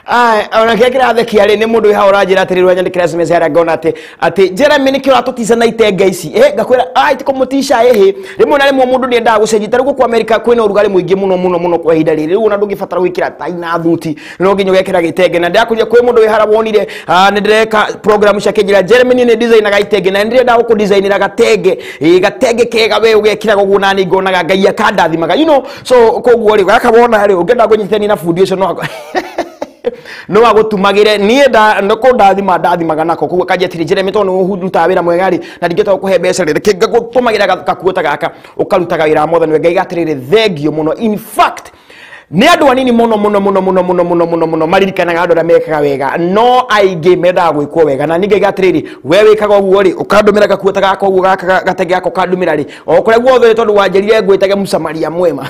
ona kekira theki ari ni mundu ha urajira atiri rwanyandikira SMS ya ngona ati Jeremy nikio atutiza na itenga ici ngakwira tiko mutisha rimwe na rimwe mundu ni nda gucenjita rigu ku America kwina urugari muingi muno kwa ihinda riri riu na ndungibatara gwikira tai na thuti no nginyo gekira gitenge na ndakuria kwi mundu wihara wonire ni ndireka program cia kinjira Jeremy ni design ga itenge na ndire nda ku designira gatenge kega we ugekira gugu nani ngonaga ngai akandathimaga so koguo ri gakabona ri ungenda kunyitani na fundi ucio no agutumagire nie ndako ndathimaga nako kuko kajetiri Jeremy to no huduta wira mwega ri na ndingeta kuhe mbeca ri kingagutumagira gakuota gaka ukarutaga wira mothe ngai gatirire thengio muno in fact ni andu anini muno maririkanaga andu mekaga wega no aingi menda gwikwo wega na ninge gatiriri we wikaga uguo ri ukandumira gakuota gaka uguo gaka gatege gako kandumira ri o kure guothe tondu wanjerire ngwitage musamaria mwema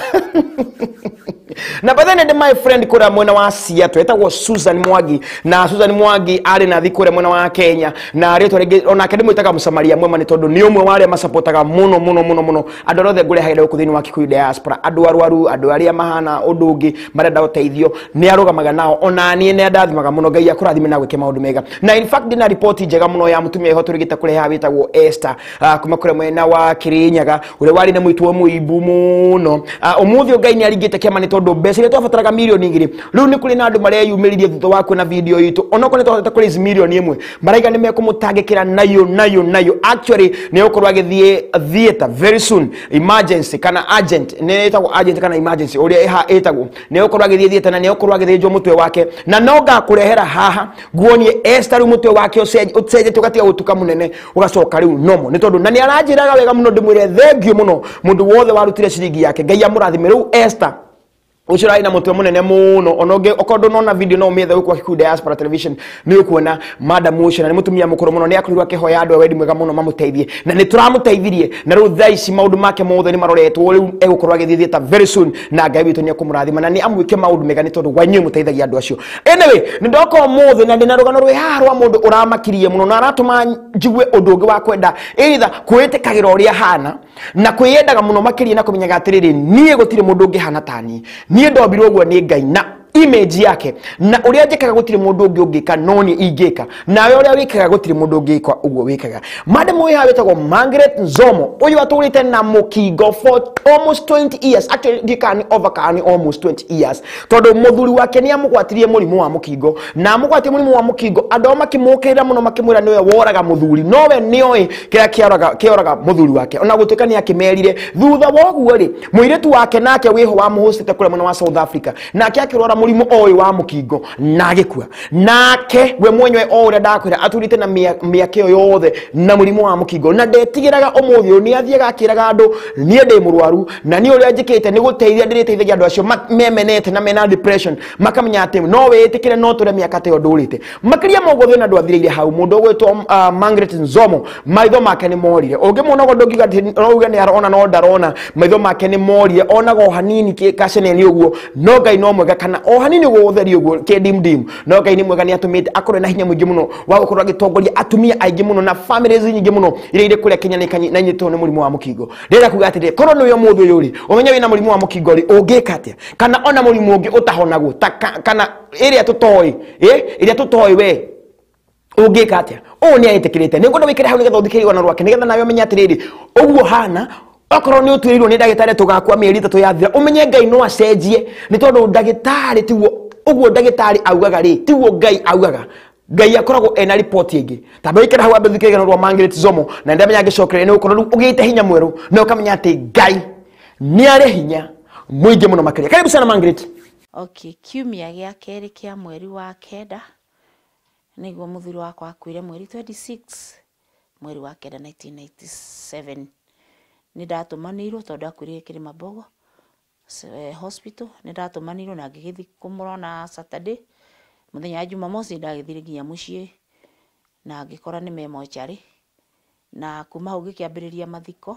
na bathene my friend kura mwena wa Seattle etagwo Susan Mwangi na Susan Mwangi ari na thikure mwena wa Kenya na retwa rege ona akademo itaga musamaria mwema ni tondu ni umwe wale masapotaga muno andu rothe ngure haire kuthini wa Kikuyu diaspora andu arwaru andu aria mahana udungi marenda uteithio ni arugamaga nao ona nie ne ndathimaga muno ngai akurathime na gwike maundu mega na in fact dina report njega muno ya mutumia ihoto rigita kureha witagwo Esther kuma kure mwena wa Kirinyaga ure wari na muitwo muibu muno umuthio ngai ni aringite kiama ni tondu mbeca ile twabataraga milioni igiri riu ni kuri na andu mareyumiririe thutha wa kwena video itu onako ni twahota kuri milioni imwe maraiga ni mekumutangikira nayo actually ni ukorwa githie theater very soon emergency kana agent ni etagwo agent kana emergency uria iha etagwo ni ukorwa githie theater na ni ukorwa githinjwo mutwe wake na noga kurehera haha guonie Esther mutwe wake uceje tugatiga gutuka munene ugacoka riu nomo ni tondu na ni aranjiraga wega muno ndimwire thengio muno mundu wothe warutire ciringi yake ngai amurathime riu Esther ucirai na mutwe munene muno onoge okondo nona video no methe kwa Kikuyu Diaspora Television ni ukuona Madam Ocean ni mutumia mukuru muno ni akorirwa kihoya andu wedi mwega muno mamuteithie na ni turamuteithirie na riu thaici maundu make mothe ni maroretwo riu egukorwa githieta very soon na ngai witu ni akumurathima na ni amwike maundu mega ni tondu wanyu muteithagia andu acio anyway ni ndoko mothe na ndina rugano rwi harwa mundu uramakirie muno na aratuma njigwe undu ungi wa kwenda either kwitikagira uria hana na kwiyendaga muno makirie na kumenyaga atiriri nie gutire mundu ungi hana tani nie ndobirwo uguo ni ngai na image yake na uria njikaga gutire mundu ungi ungika no ni ingika nawe uria wikaga gutire mundu ungika uguo wikaga madam uyu hawetagwo Margaret Nzomo uyu aturite na mukingo for almost 20 years actually dikani overkani almost 20 years tondu muthuri wake ni amugwatirie murimu wa mukingo na amugwatie murimu wa mukingo andu makimukira muno makimwira niwe woraga muthuri nowe nioi kira kioraga muthuri wake ona gutuka ni akimerire thutha woguo ri muiretu wake nake wiho wa muhostete kule mwana wa South Africa nake akirora murimu oyi wa mukingo na gikua nake we mwenyewe ore ndakwira aturite na miake yothe na murimu wa mukingo na ndetigiraga umuthio ni athiaga akiraga andu nie ndi murwaru na ni uria njikite ni guteithia ndiriteithagia andu acio memenete na mena depression makamenya ati no wetikire no tore miaka te ndurite makiria mogothe na andu athirire hau mundu gwetwo Margaret Nzomo maitho make ni morire ungimona go ndongiga no ni arona no ndarona maitho make ni morire onago hanini kashene ni uguo no ngai no mwega kana o hanini gutheri uguo kedimdim no ngai ni mwega ni atumite akore na hinya mwingi muno wa gukorwa gitongoria atumia aingi muno na families nyingi muno ire ire kule Kenya na nyito ni murimu wa mukingo ndira kuga atire korwo ni yo muthu yuri umenya wina murimu wa mukingo ri ungika atia kana ona murimu ungi utahonagwo kana ire tutoi ire tutoi we ungika atia ni aitikirite ni ngondo wikire hau ni getha uthikiri wana rwake ni getha nayo menya atiriri uguo hana okoro ni utwirirwo ni ndagitari tugakwa mieri 3 yathira umenye ngai no acenjie ni tondu ndagitari tiwo uguo ndagitari augaga ri tiwo ngai augaga ngai akoragwo ena report ingi tabe ikira hau abe thikirigano rwa Margaret Nzomo na ndamenya ngicokere ni ukorwo ugite hinya mweru no ukamenya ati ngai ni ari hinya mwingi muno makiria karibu sana Margaret. Okay, kiumia gia keri kia mweri wa kenda niguo muthuri wakwa akwire mweri 26 mweri wa kenda 1997 ni ndatumanirwo tondu akwire Kirimambogo hospital ni ndatumanirwo na ngigithi kumurona Saturday muthenya wa Jumamosi ndagithire nginya mucii na ngikora ni memochari na kuma hau gikiambiriria mathiko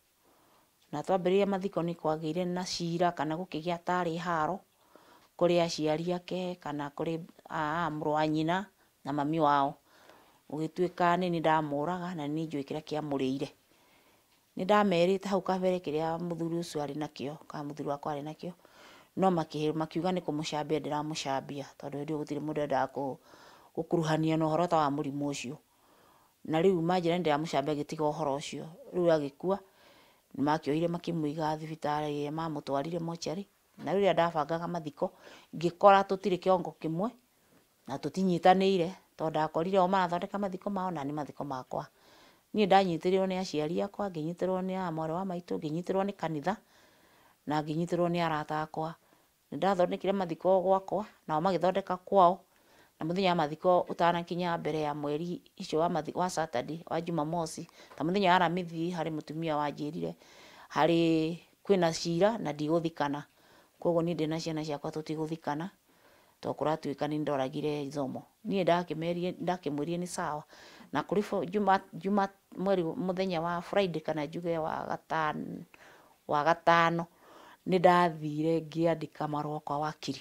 na twambiriria mathiko ni kwagire na cira kana gukigia tari haro kuri aciari ake kana kuri muru wa nyina na mami wao ugituika ni ndamuraga na ni njui kira kia murire ni ndamerite hau kabere kiria muthuri ucio ari nakio ka muthuri wakwa ari nakio no makiuga nĩ kũmũcambia ndĩramũcambia tondũ hĩndĩ ĩyo gũtirĩ mũndũ endaga gũkuruhania na ũhoro ta wa mũrimũ ũcio. Na rĩu manjĩra nĩ ndĩramũcambia ngĩtiga ũhoro ũcio. Rĩu agĩkua nĩmakĩoire makĩmũiga thibitarĩ ĩrĩa mamũtwarire mocarĩ. Na rĩrĩa ndabangaga mathiko ngĩkora tũtirĩ kĩongo kĩmwe na tũtinyitanĩire tondũ ndakorire o marathondeka mathiko mao na nĩ mathiko makwa. Niĩ ndanyitĩrĩrwo nĩ aciari akwa, ngĩnyitĩrĩrwo nĩ mwarĩ wa maitũ, ngĩnyitĩrĩrwo nĩ kanitha na ngĩnyitĩrĩrwo nĩ arata akwa. Nĩndathondekire mathiko gwakwa nao magĩthondeka kwao. Na mũthenya wa mathiko ũtanakinya mbere ya mweri icio wa Saturday wa Jumamosi, ta mũthenya wa Aramithi harĩ mũtumia wanjĩrire harĩ kwĩna cira na ndigũthikana. Koguo niĩ ndĩ na ciana ciakwa tũtigũthikana tondũ kũratuĩka nĩ ndoragire Zomo. Niĩ ndakĩmwĩrire nĩ sawa. Na kũrĩ mũthenya wa Friday kana njuge wa gatano nĩ ndathire ngĩandĩka marũa kwa wakiri.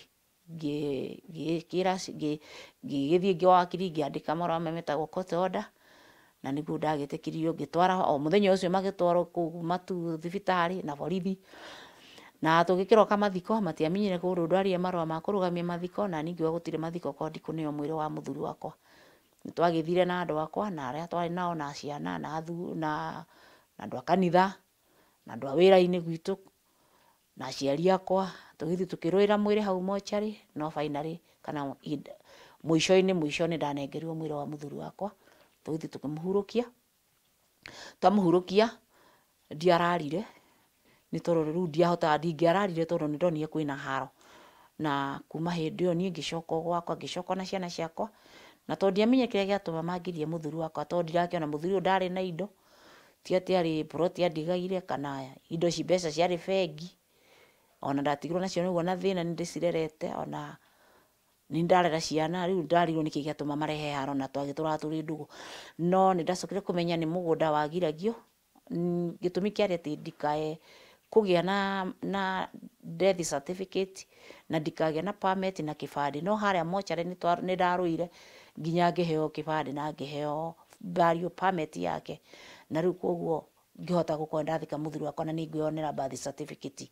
Ngĩgĩthiĩ ngĩwa wakiri ngĩandĩka marũa metagwo court order na nĩguo ndagĩtĩkĩririo ngĩtwara o mũthenya ũcio magĩtwarwo kũu matu thibitarĩ na borithi. Na tũgĩkĩroka mathiko matiamenyire kũndũ ndwarire marũa ma kũrũgamia mathiko na ningĩ gũtirĩ mathiko kondi kũneo mwĩrĩ wa mũthuri wakwa. Nĩtwagĩthire na andũ akwa na arĩa twarĩ nao na ciana na andũ a kanitha na andũ a wĩra-inĩ gwitũ na aciari akwa, tũgĩthiĩ tũkĩrũĩra mwĩrĩ hau mocarĩ. No finally kana mũico nĩ ndanengerirwo mwĩrĩ wa mũthuri wakwa, tũgĩthiĩ tũkĩmũhurũkia. Twamũhurũkia ndiararire nĩ tondũ rĩu ndingĩararire tondũ nĩ ndonire kwĩna haro. Na kuma hĩndĩ ĩyo niĩ ngĩcoka gwakwa, ngĩcoka na ciana ciakwa, na tondũ ndiamenya kĩrĩa gĩatũma mangirie mũthuri wakwa tondũ ndirakĩona mũthuri ũyũ ndarĩ na indo, ti atĩ arĩ ploti andigaire kana indo ici mbeca ciarĩ bengi. Ona ndatigirwo nacio nĩguo na thĩna nĩ ndĩcirerete, ona nĩ ndarera ciana, rĩu ndarirwo nĩkĩ gĩatũma marehe haro na twagĩtũraga tũrĩ ndũgũ. No nĩ ndacokire kũmenya nĩ mũgũnda wagiragio. Gĩtũmi kĩarĩ atĩ ndikae kũgĩa na death certificate na ndikagĩa na permit na kĩbandĩ. No harĩa mocarĩ nĩ ndarũire nginya ngĩheo kĩbandĩ na ngĩheo burial permit yake. Na rĩu koguo ngĩhota gũkorwo ndathika mũthuri wakwa na nĩ ngwĩyonera birth certificate.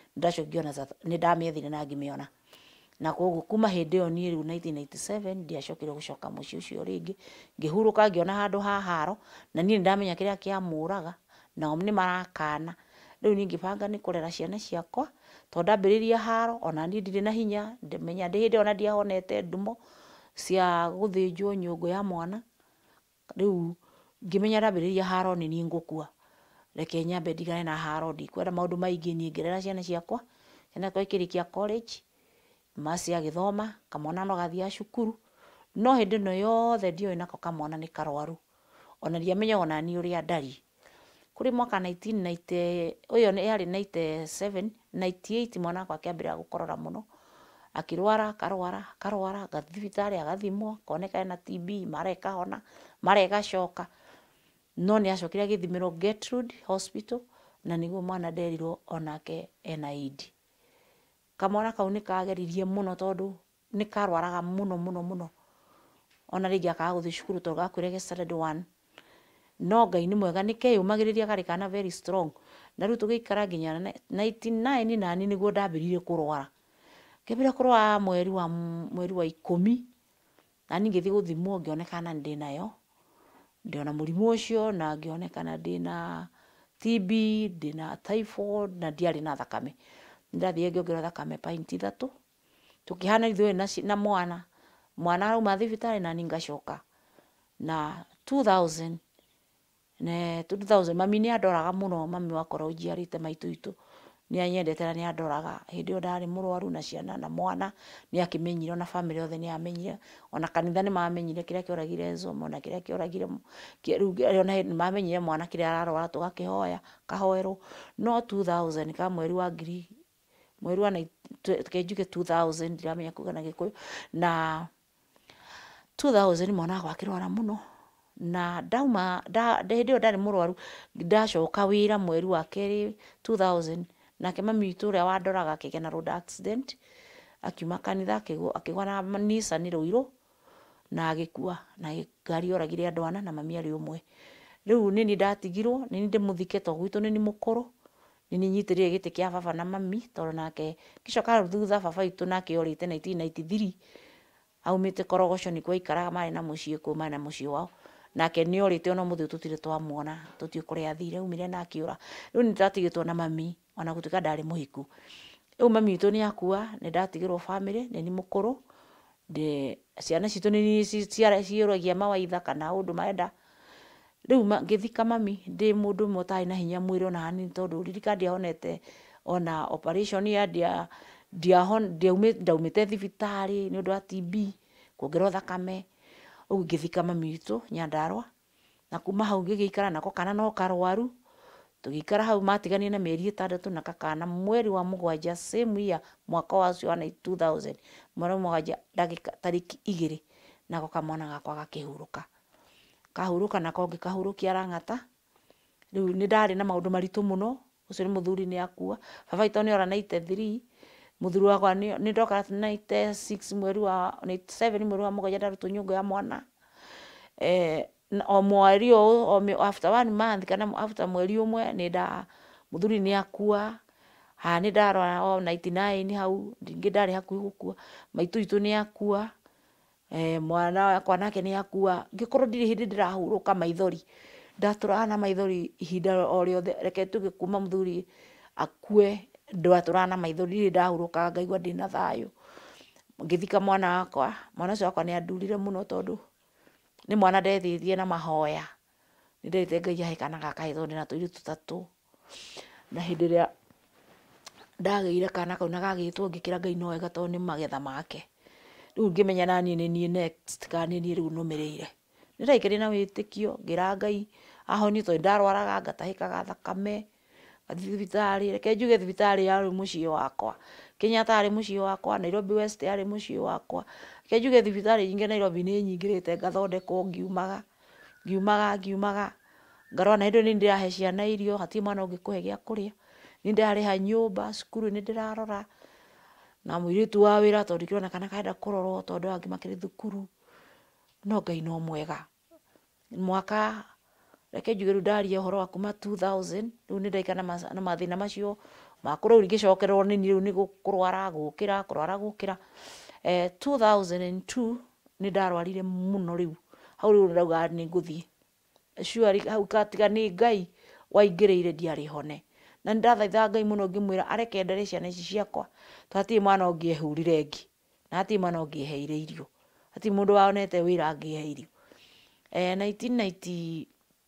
Nĩ ndamĩethire na ngĩmĩona. Na koguo kuma hĩndĩ ĩyo niĩ rĩu 1997 ndiacokire gũcoka mũciĩ ũcio rĩngĩ. Ngĩhurũka ngĩona handũ ha haro na niĩ nĩndamenya kĩrĩa kĩamũraga nao nĩ marakana. Rĩu niĩ ngĩbanga nĩ kũrera ciana ciakwa tondũ ndambĩrĩria haro ona niĩ ndirĩ na hinya, ndĩmenya hĩndĩ ĩyo ona ndiahonete ndumo cia gũthĩnjwo nyũngũ ya mwana. Rĩu ngĩmenya ndambĩrĩria haro nĩ niĩ ngũkua, reke nyambe ndigane na haro, ndikwenda maũndũ maingĩ, niĩ ngĩrera ciana ciakwa. Ciana ciakwa ikĩrĩkia college, maci agĩthoma, kamwana no gathiaga cukuru. No hĩndĩ ĩno yothe ndioĩ nako kamwana nĩ karwaru, ona ndiamenyaga ona niĩ ũrĩa ndari. Kũrĩ mwaka 1990 ũyũ yarĩ 97, 98 mwana wakwa akĩambĩrĩria gũkorora mũno, akĩrwara karwara gathiĩ thibitarĩ agathimwo koneka ena TB, mara ĩkahona mara ĩgacoka. No nĩ acokire agĩthimĩrwo Gertrude Hospital na nĩguo mwana nderirwo onake ena AIDS. Kamwana kau nĩ kageririe mũno tondũ nĩ karwaraga mũno. Ona rĩngĩ akaga gũthiĩ cukuru tondũ gakuire standard 1. No Ngai nĩ mwega nĩ keyumagĩrĩria karĩ kana very strong. Na rĩu tũgĩikara nginya 99 na niĩ nĩguo ndambĩrĩirie kũrwara. Ngĩambĩrĩria kũrwara mweri wa 10 na niĩ ngĩthiĩ gũthimwo ngĩonekana ndĩ nayo. Ndĩona mũrimũ ũcio na ngĩonekana ndĩna TB, ndĩna typhoid na ndiarĩ na thakame. Nĩndathire ngĩongererwo thakame pint 3. Tũkĩhana ithuĩ na mwana arauma thibitarĩ na niĩ ngacoka. Na 2000 mami nĩ andoraga mũno, mami wakora ũnjiarĩte maitũ itũ nĩ anyendete na nĩ andoraga. Hĩndĩ ĩyo ndarĩ mũrwaru na ciana na mwana nĩ akĩmenyire, ona family yothe nĩ yamenyire, ona kanitha nĩ mamenyire kĩrĩa kĩoragire Zomo na kĩrĩa kĩoragire rĩu ona nĩ mamenyire mwana kĩrĩa ararwara tũgakĩhoya kahoerwo. No 2000 ka mweri wa 2000 ndiramenya kuga na Gĩkũyũ, na 2000 mwana wakwa akĩrwara mũno na hĩndĩ ĩyo ndarĩ mũrwaru. Ndacoka wĩra mweri wa kerĩ 2000 nake mami witũ ũrĩa wandoraga akĩgĩa na road accident, akiuma kanitha akĩgwa na Nissan Rũirũ na agĩkua, na ngari yoragire andũ 4 na mami arĩ ũmwe. Rĩu nĩ niĩ ndatigirwo, nĩ niĩ ndĩmũthike tondũ gwitũ nĩ niĩ mũkũrũ, nini nyitĩrĩire gĩtĩ kĩa baba na mami tondũ nake gĩcoka thutha baba witũ nake orĩte 1993 aumĩte Korogoco nĩkuo aikaraga marĩ na mũciĩ kũu marĩ na mũciĩ wao nake nĩ orĩte ona mũthĩ tũtirĩ twamuona tũtiĩ kũrĩa athire aumire na akĩũra rĩu nĩ ndatigĩtwo na mami ona gũtuĩka ndarĩ mũhiku rĩu mami witũ nĩ akua nĩ ndatigĩrwo family nĩ ni mũkũrũ ciana citũ nĩ ciũragia mawaitha kana ũndũ marenda rĩu ngĩthika mami ndĩ mũndũ ũmwe ũtarĩ na hinya mwĩrĩ ona hanini tondũ ririka ndiahonete ona operation ndaumĩte thibitarĩ nĩ ũndũ wa TB kuongerwo thakame ũguo ngĩthika mami witũ Nyandarua na kuma hau ngĩgĩikara nako kana no karwaru tũgĩikara hau matigania na mĩeri 6 na kakana mweri wa 7 same year mwaka wa 2000 mweri wa 7 tariki 2 nako kamwana gakwa gakĩhurũka kahurũka nako ngĩkahurũkia Lang'ata rĩu nĩ ndarĩ na maũndũ maritũ mũno ũcio nĩ mũthuri nĩ akua baba witũ nĩ ora 93 mũthuri wakwa nĩ ndoka 96 mweri wa 97 mweri wa 7 ndarutwo nyũngũ ya mwana o mweri o after 1 month kana after mweri ũmwe mũthuri nĩ akua nĩ ndarwara o 99 hau ndingĩ ndarĩ hakuhĩ gũkua maitũ witũ nĩ akua mwana wakwa nake nĩ akua ngĩkorwo ndirĩ hĩndĩ ndĩrahurũka maithori ndatũraga na maithori ihinda o rĩothe reke tuge kuma mũthuri akue ndatũraga na maithori ndirĩ ndahurũka ngaigua ndĩna thayũ ngĩthika mwana wakwa mwana ũcio wakwa nĩ andurire mũno tondũ nĩ mwana ndethĩtie na mahoya nĩ nderĩte Ngai ahe kana gaka tondũ ndĩna tũirĩtu 3 na hĩndĩ ĩrĩa ndagĩire kana kau na gagĩtwo ngĩkĩra Ngai no wega tondũ nĩ magetha make rĩu ngĩmenya naniĩ nĩ niĩ next kana nĩ niĩ rĩu nũmĩrĩire nĩ ndaikarire na wĩtĩkio ngĩra Ngai ahonie tondũ ndarwaraga ngatahĩkaga thakame ngathiĩ thibitarĩ reke njuge thibitarĩ yarĩ mũciĩ wakwa Kenyatta arĩ mũciĩ wakwa Nairobi West arĩ mũciĩ wakwa reke njuge thibitarĩ nyingĩ Nairobi nĩ nyingĩrĩte ngathondekwo ngiumaga ngarora na hĩndĩ nĩ ndĩrahe ciana irio hatirĩ mwana ũngĩkũhe gĩa kũrĩa nĩ ndarĩha nyũmba cukuru nĩ ndĩrarora na mũirĩtu wa wĩra tondũ ndikĩrona kana kaenda kũrorwo tondũ angĩ makĩrĩ thukuru no Ngai no mwega mwaka reke njuge rĩu ndaria ũhoro wa kuma 2000 rĩu nĩ ndaikara na mathĩna macio makũrũ ngĩcokererwo nĩ niĩ rĩu nĩ kũrwara gũkĩra 2002 nĩ ndarwarire mũno rĩu hau rĩu ndauga nĩ ngũthiĩ surely hau katiga nĩ Ngai waingĩrĩire ndiarĩ hone na ndathaitha Ngai mũno ngĩmwĩra areke ndere ciana ici ciakwa hatirĩ mwana ũngĩehurire ngi na hatirĩ mwana ũngĩeheire irio hatirĩ mũndũ wonete wĩra angĩhe irio 2002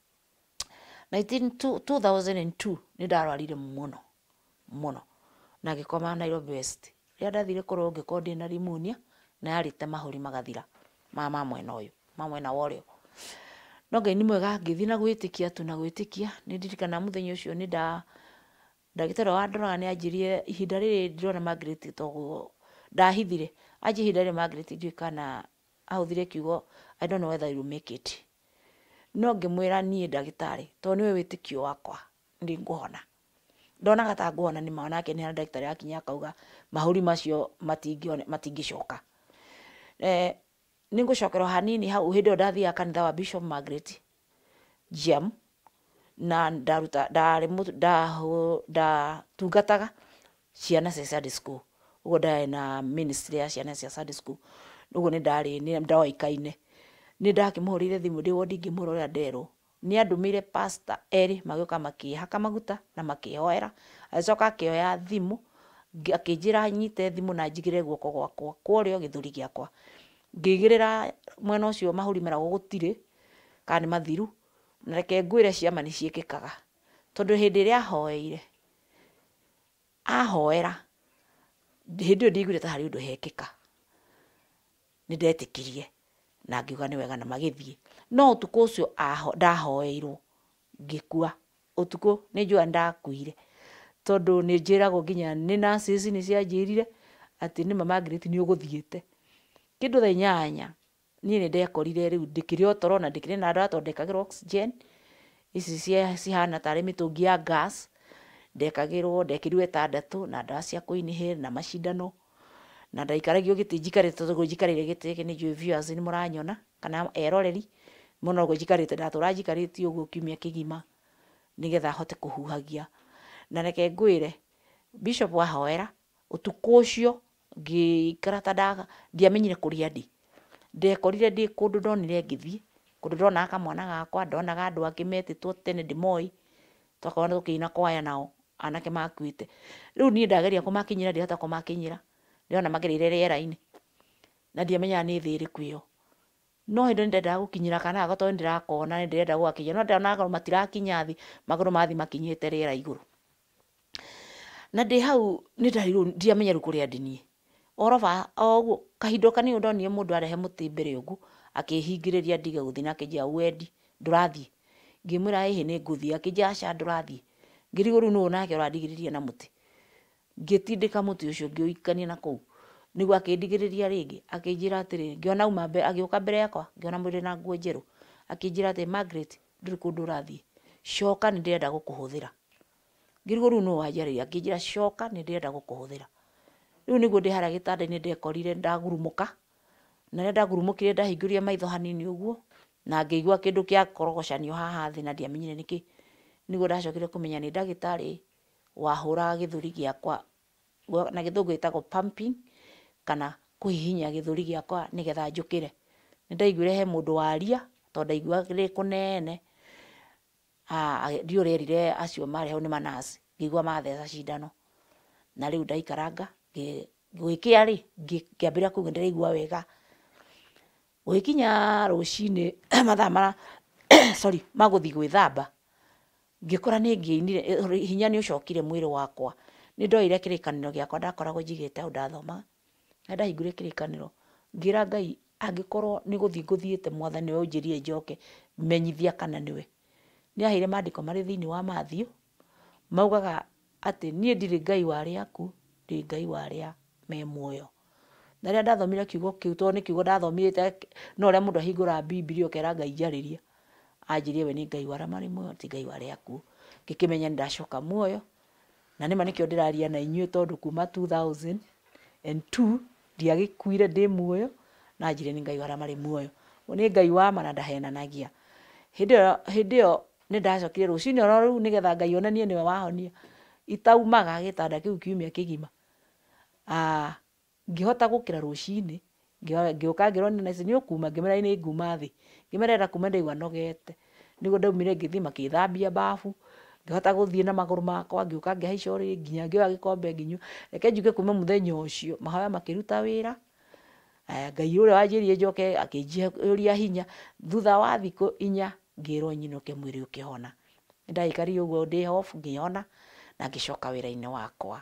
nĩ ndarwarire mũno na ngĩkoma Nairobi West rĩrĩa ndathire kũrorwo ngĩkorwo ndĩna pneumonia na yarĩte mahũri magathira ma mwena ũyũ ma mwena wa ũrĩo no Ngai nĩ mwega ngĩthiĩ na gwĩtĩkia nĩ ndirikana mũthenya ũcio nĩ ndagĩtarĩ wa ndoraga nĩ anjĩrire ihinda rĩrĩ ndĩrona Margaret tondũ ndahithire anjĩ ihinda rĩrĩ Margaret ndiũĩ kana ahũthire kiugo I don't know whether you make it no ngĩmwĩra niĩ ndagĩtarĩ tondũ nĩwe wĩtĩkio wakwa nĩ ngũhona ndonaga ta ngũhona nĩ ma nake nĩ ndagĩtarĩ akinya akauga mahũri macio matingĩcoka nĩ ngũcokerwo hanini hau hĩndĩ ĩyo ndathiaga kanitha wa Bishop Margaret Jam na ndatungataga ciana cia Sunday school ũguo ndarĩ na ministry ya ciana cia Sunday school ũguo nĩ ndoĩkaine nĩ ndakĩmũhũrĩire thimũ ndĩ wondi ngĩmũrora nderwo nĩ andũmĩire pastor erĩ magĩũka makĩhaka maguta na makĩhoera agĩcoka akĩoya thimũ akĩnjĩra nyite thimũ na njigĩrĩre guoko gwakwa kũrĩo gĩthũri gĩakwa ngĩigĩrĩra mwena ũcio mahũri meragwo gũtirĩ kana nĩ mathiru na reke ngwĩre ciama nĩ ciĩkĩkaga tondũ hĩndĩ ĩrĩa ahoera hĩndĩ ĩyo ndiguire ta harĩ ũndũ hekĩka nĩ ndetĩkirie na ngiuga nĩ wega na magĩthiĩ no ũtukũ ũcio ndahoeirwo ngĩkua ũtukũ nĩ njũa ndakuire tondũ nĩ njĩragwo nginya nĩ nurses nĩ cianjĩrire atĩ nĩ mama Margaret nĩ ũgũthiĩte kĩndũ thaa 8 niĩ nĩ ndekorire rĩu ndĩkĩrĩ otoro na ndĩkĩrĩ na ndawa tondũ ndekagĩrwo oxygen ici cihana tarĩ mĩtũngi ya gas ndekĩrirwo 6 na ndawa cia kũinihĩra na macindano na ndaikaragio gĩtĩ njikarĩte tondũ njikarĩire gĩtĩ gĩkĩ nĩ njũĩ viewers nĩ mũranyona kana eroreri mũno njikarĩte ndatũra njikarĩte ũguo kiumia kĩgima nĩgetha hote kũhuhagia na reke ngwire Bishop wahoera utuku ucio ngikara ta ndiamenyire kuria ndi ndekorire ndi kundu ndonire ngithie kundu ndona akamwana gakwa ndonaga andu angi metitwo tene ndimoi twakorana tukiina kwaya nao anake makuite riu ni ndageria kumakinyira ndirata kumakinyira ndiona magerire riera-ini na ndiamenya ni thiri kwio no hindi ndendaga gukinyira kana ago to ndirakona ni ndirenda gwakinya no ndona ago matirakinya thi maguru mathi makinyite riera iguru na ndi hau ni ndariru ndiamenya ru kuria ndinie oroba oguo kahindo kanini ndonire mundu arehe muti mbere ugu akihingiriria ndige guthi na kijia wendi ndurathie ngimwira hihi ni nguthi akijia aca ndurathie ngiriguru no nake urandigiriria na muti ngitindika muti ucio ngioikania na kou niguo akindigiriria ringi akinjira atiri ngiona uma agiuka mbere yakwa ngiona mwiri na nguo njeru akinjira ati Margaret nduri kundu urathie coka ni ndirenda gukuhuthira ngiriguru no wajariria akinjira coka ni ndirenda gukuhuthira riu niguo ndi haria gitanda-ini ndekorire ndagurumuka na ndagurumukire ndahinguria maitho hanini uguo na ngigua kindu kia korogocanio haha thi na ndiamenyire niki niguo ndacokire kumenya ni ndagitari wahura githuri giakwa na githungu gitagwo pumping kana kuhihinya githuri giakwa nigetha njukire ni ndaiguire he mundu waria to ndaigua ri kunene ndiurerire acio mari hau ni manasi ngigua matheca cindano na riu ndaikaranga gwikia ri ngiambira kuga ndiraigua wega gwikinya rucini mathaa mara maguthi gwithamba ngikora ni ngiinire hinya ni ucokire mwiri wakwa ni ndoire kirikaniro giakwa ndakoragwo njigite au ndathoma na ndahingure kirikaniro ngira Ngai angikorwo ni guthi nguthiite mwathani we unjirie njoke menyithia kana niwe ni ahire maandiko mari thiini wa Matthew maugaga ati nie ndiri Ngai wa aria aku ndi Ngai wa aria me muoyo na ria ndathomire kiugo kiu to ni kiugo ndathomire no ria mundu ahingura Biblia ukera Ngai njaririe anjirie we ni Ngai wa aria mari muoyo ti Ngai wa aria aku ngikimenya ndacoka muoyo na nima nikio ndiraria na inyuĩ tondu kuma 2002 ndiagikuire ndi muoyo na anjirie ni Ngai wa aria mari muoyo ni Ngai wa ma na ndahenanagia hindi yo ni ndacokire rucini oro riu nigetha Ngai onanie niwe wahonia itaumaga gitanda kiu kiumia kigima ngihota gukira rucini ngiuka ngirwo ni nice ni ukuma ngimera ni nguma thi ngimerera kuma ndaigua nogete niguo ndaumire ngithii makithambia bafu ngihota guthii na maguru makwa ngiuka ngihaica uri nginya ngioya gikombe nginyu reke njuge kuma muthenya ucio mahoya makiruta wira Ngai uria wanjirie njoke akinjiuria hinya thutha wa thiku 4 ngirwo nyinuke mwiri ukihona ndaikari uguo ndi off ngihona na ngicoka wira-ini wakwa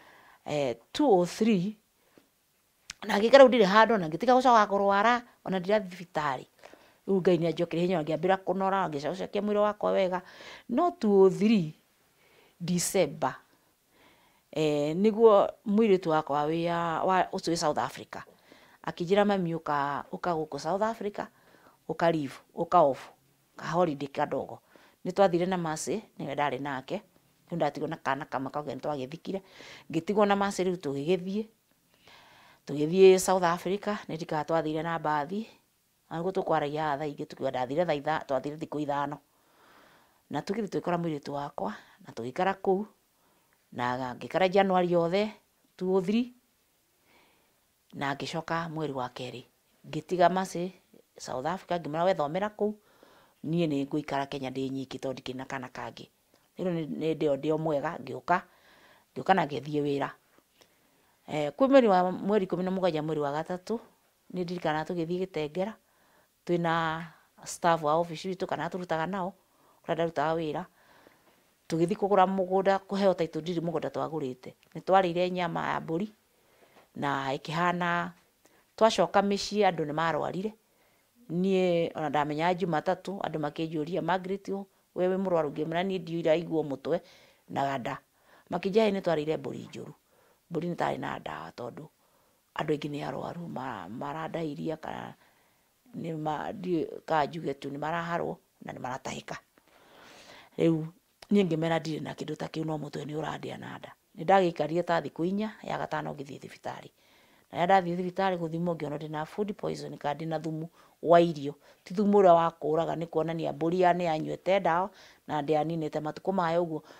203 na ngikara ndire handu na ngitiga gucoka kurwara ona ndira thibitari riu Ngai ni anjokire hinya ngiambira kunora ngicokia mwiri wakwa wega no 203 December niguo mwiritu wakwa wa ucio South Africa akijira mami uka guku South Africa uka leave uka off ka holiday kadogo ni twathire na masi ni ndari nake ni ndatigwo na kana kama kageni twagithikire ngitigwo na masi riu tugithie South Africa ni tika twathire na bathi angu tukwaragia thaa ingi tukiwa ndathire thaa twathire thiku 5 na tugithi twikora mwiritu wakwa na tugikara kuu na ngikara January yothe 203 na ngicoka mweri wa keri ngitiga masi South Africa ngimara wethomera kuu nie ni nguikara Kenya ndi nyiki to ndikina kana kangi riu ni ndio mwega ngiuka na ngithie wira kwi mweri 17 mweri wa gatatu ni ndirikana tugithie Gitengera twina staff wa office witu kana turutaga nao ura ndarutaga wira tugithie kugura mugunda kuheo title deed mugunda twagurite ni twarire nyama ya mburi na ikihana twacoka micii andu ni marwarire nie ona ndamenya Jumatatu andu makijuria Margaret wewe murwaru ngimera ni ndiira igwo mutwe na ganda makijai ni twarire mburi njuru mburi ni tari na ndawa tondu andu ingi ni arwaru maradairia kana ni kanjuge tu ni maraharwo na ni maratahika riu ni ngimera ndire na kindu ta kiu no mutwe ni uradia na nda ni ndagikarie ta thiku 4 ya gatano ngithie thibitari na ndathie thibitari guthimwo ngiono ndina food poison ka ndina thumu wa irio ti thumu ura wakuraga ni kuonania mburi ya ni anywete ndawa na ndi aninite matuko mayo uguo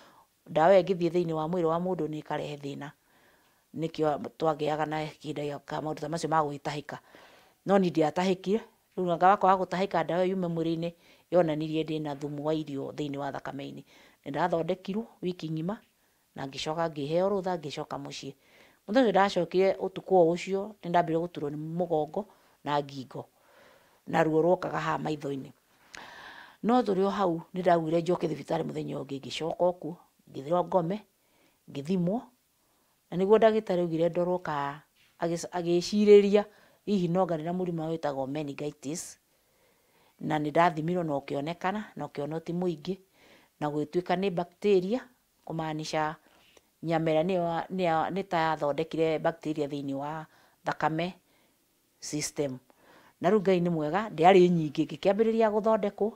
ndawa ĩngĩthiĩ thĩinĩ wa mwĩrĩ wa mũndũ nĩ ĩkarehe thĩna, nĩkĩo twagĩaga na ihinda ka maũndũ ta macio ma gwĩtahĩka. No niĩ ndiatahĩkire, rĩu anga wakwaga gũtahĩka ndawa yume mwĩrĩ-inĩ yonanirie ndĩna thumu wa irio thĩinĩ wa thakame-inĩ. Nĩndathondekirwo wiki ng'ima na ngĩcoka ngĩheo rũtha ngĩcoka mũciĩ. Mũthenya ũcio ndacokire ũtukũ o ũcio nĩndambire gũturwo nĩ mũgongo na ngingo na ruo rwokaga haha maitho-inĩ. No tũrĩ o hau nĩndaugire njoke thibitarĩ mũthenya ũngĩ, ngĩcoka okuo ngĩthirwo ngome ngĩthimwo, na nĩguo ndagĩtarĩ augire ndorwo ka agĩcirĩria hihi no ngarĩ na mũrimũ wĩtagwo meningitis, na nĩndathimirwo na ũkĩonekana na ũkĩonwo ti mũingĩ na gwĩtuĩka nĩ bacteria, kũmaanisha nyama ĩrĩa nĩ ta yathondekire bacteria thĩinĩ wa thakame system. Na rĩu Ngai nĩ mwega, ndĩarĩ nyingĩ, ngĩkĩambĩrĩria gũthondekwo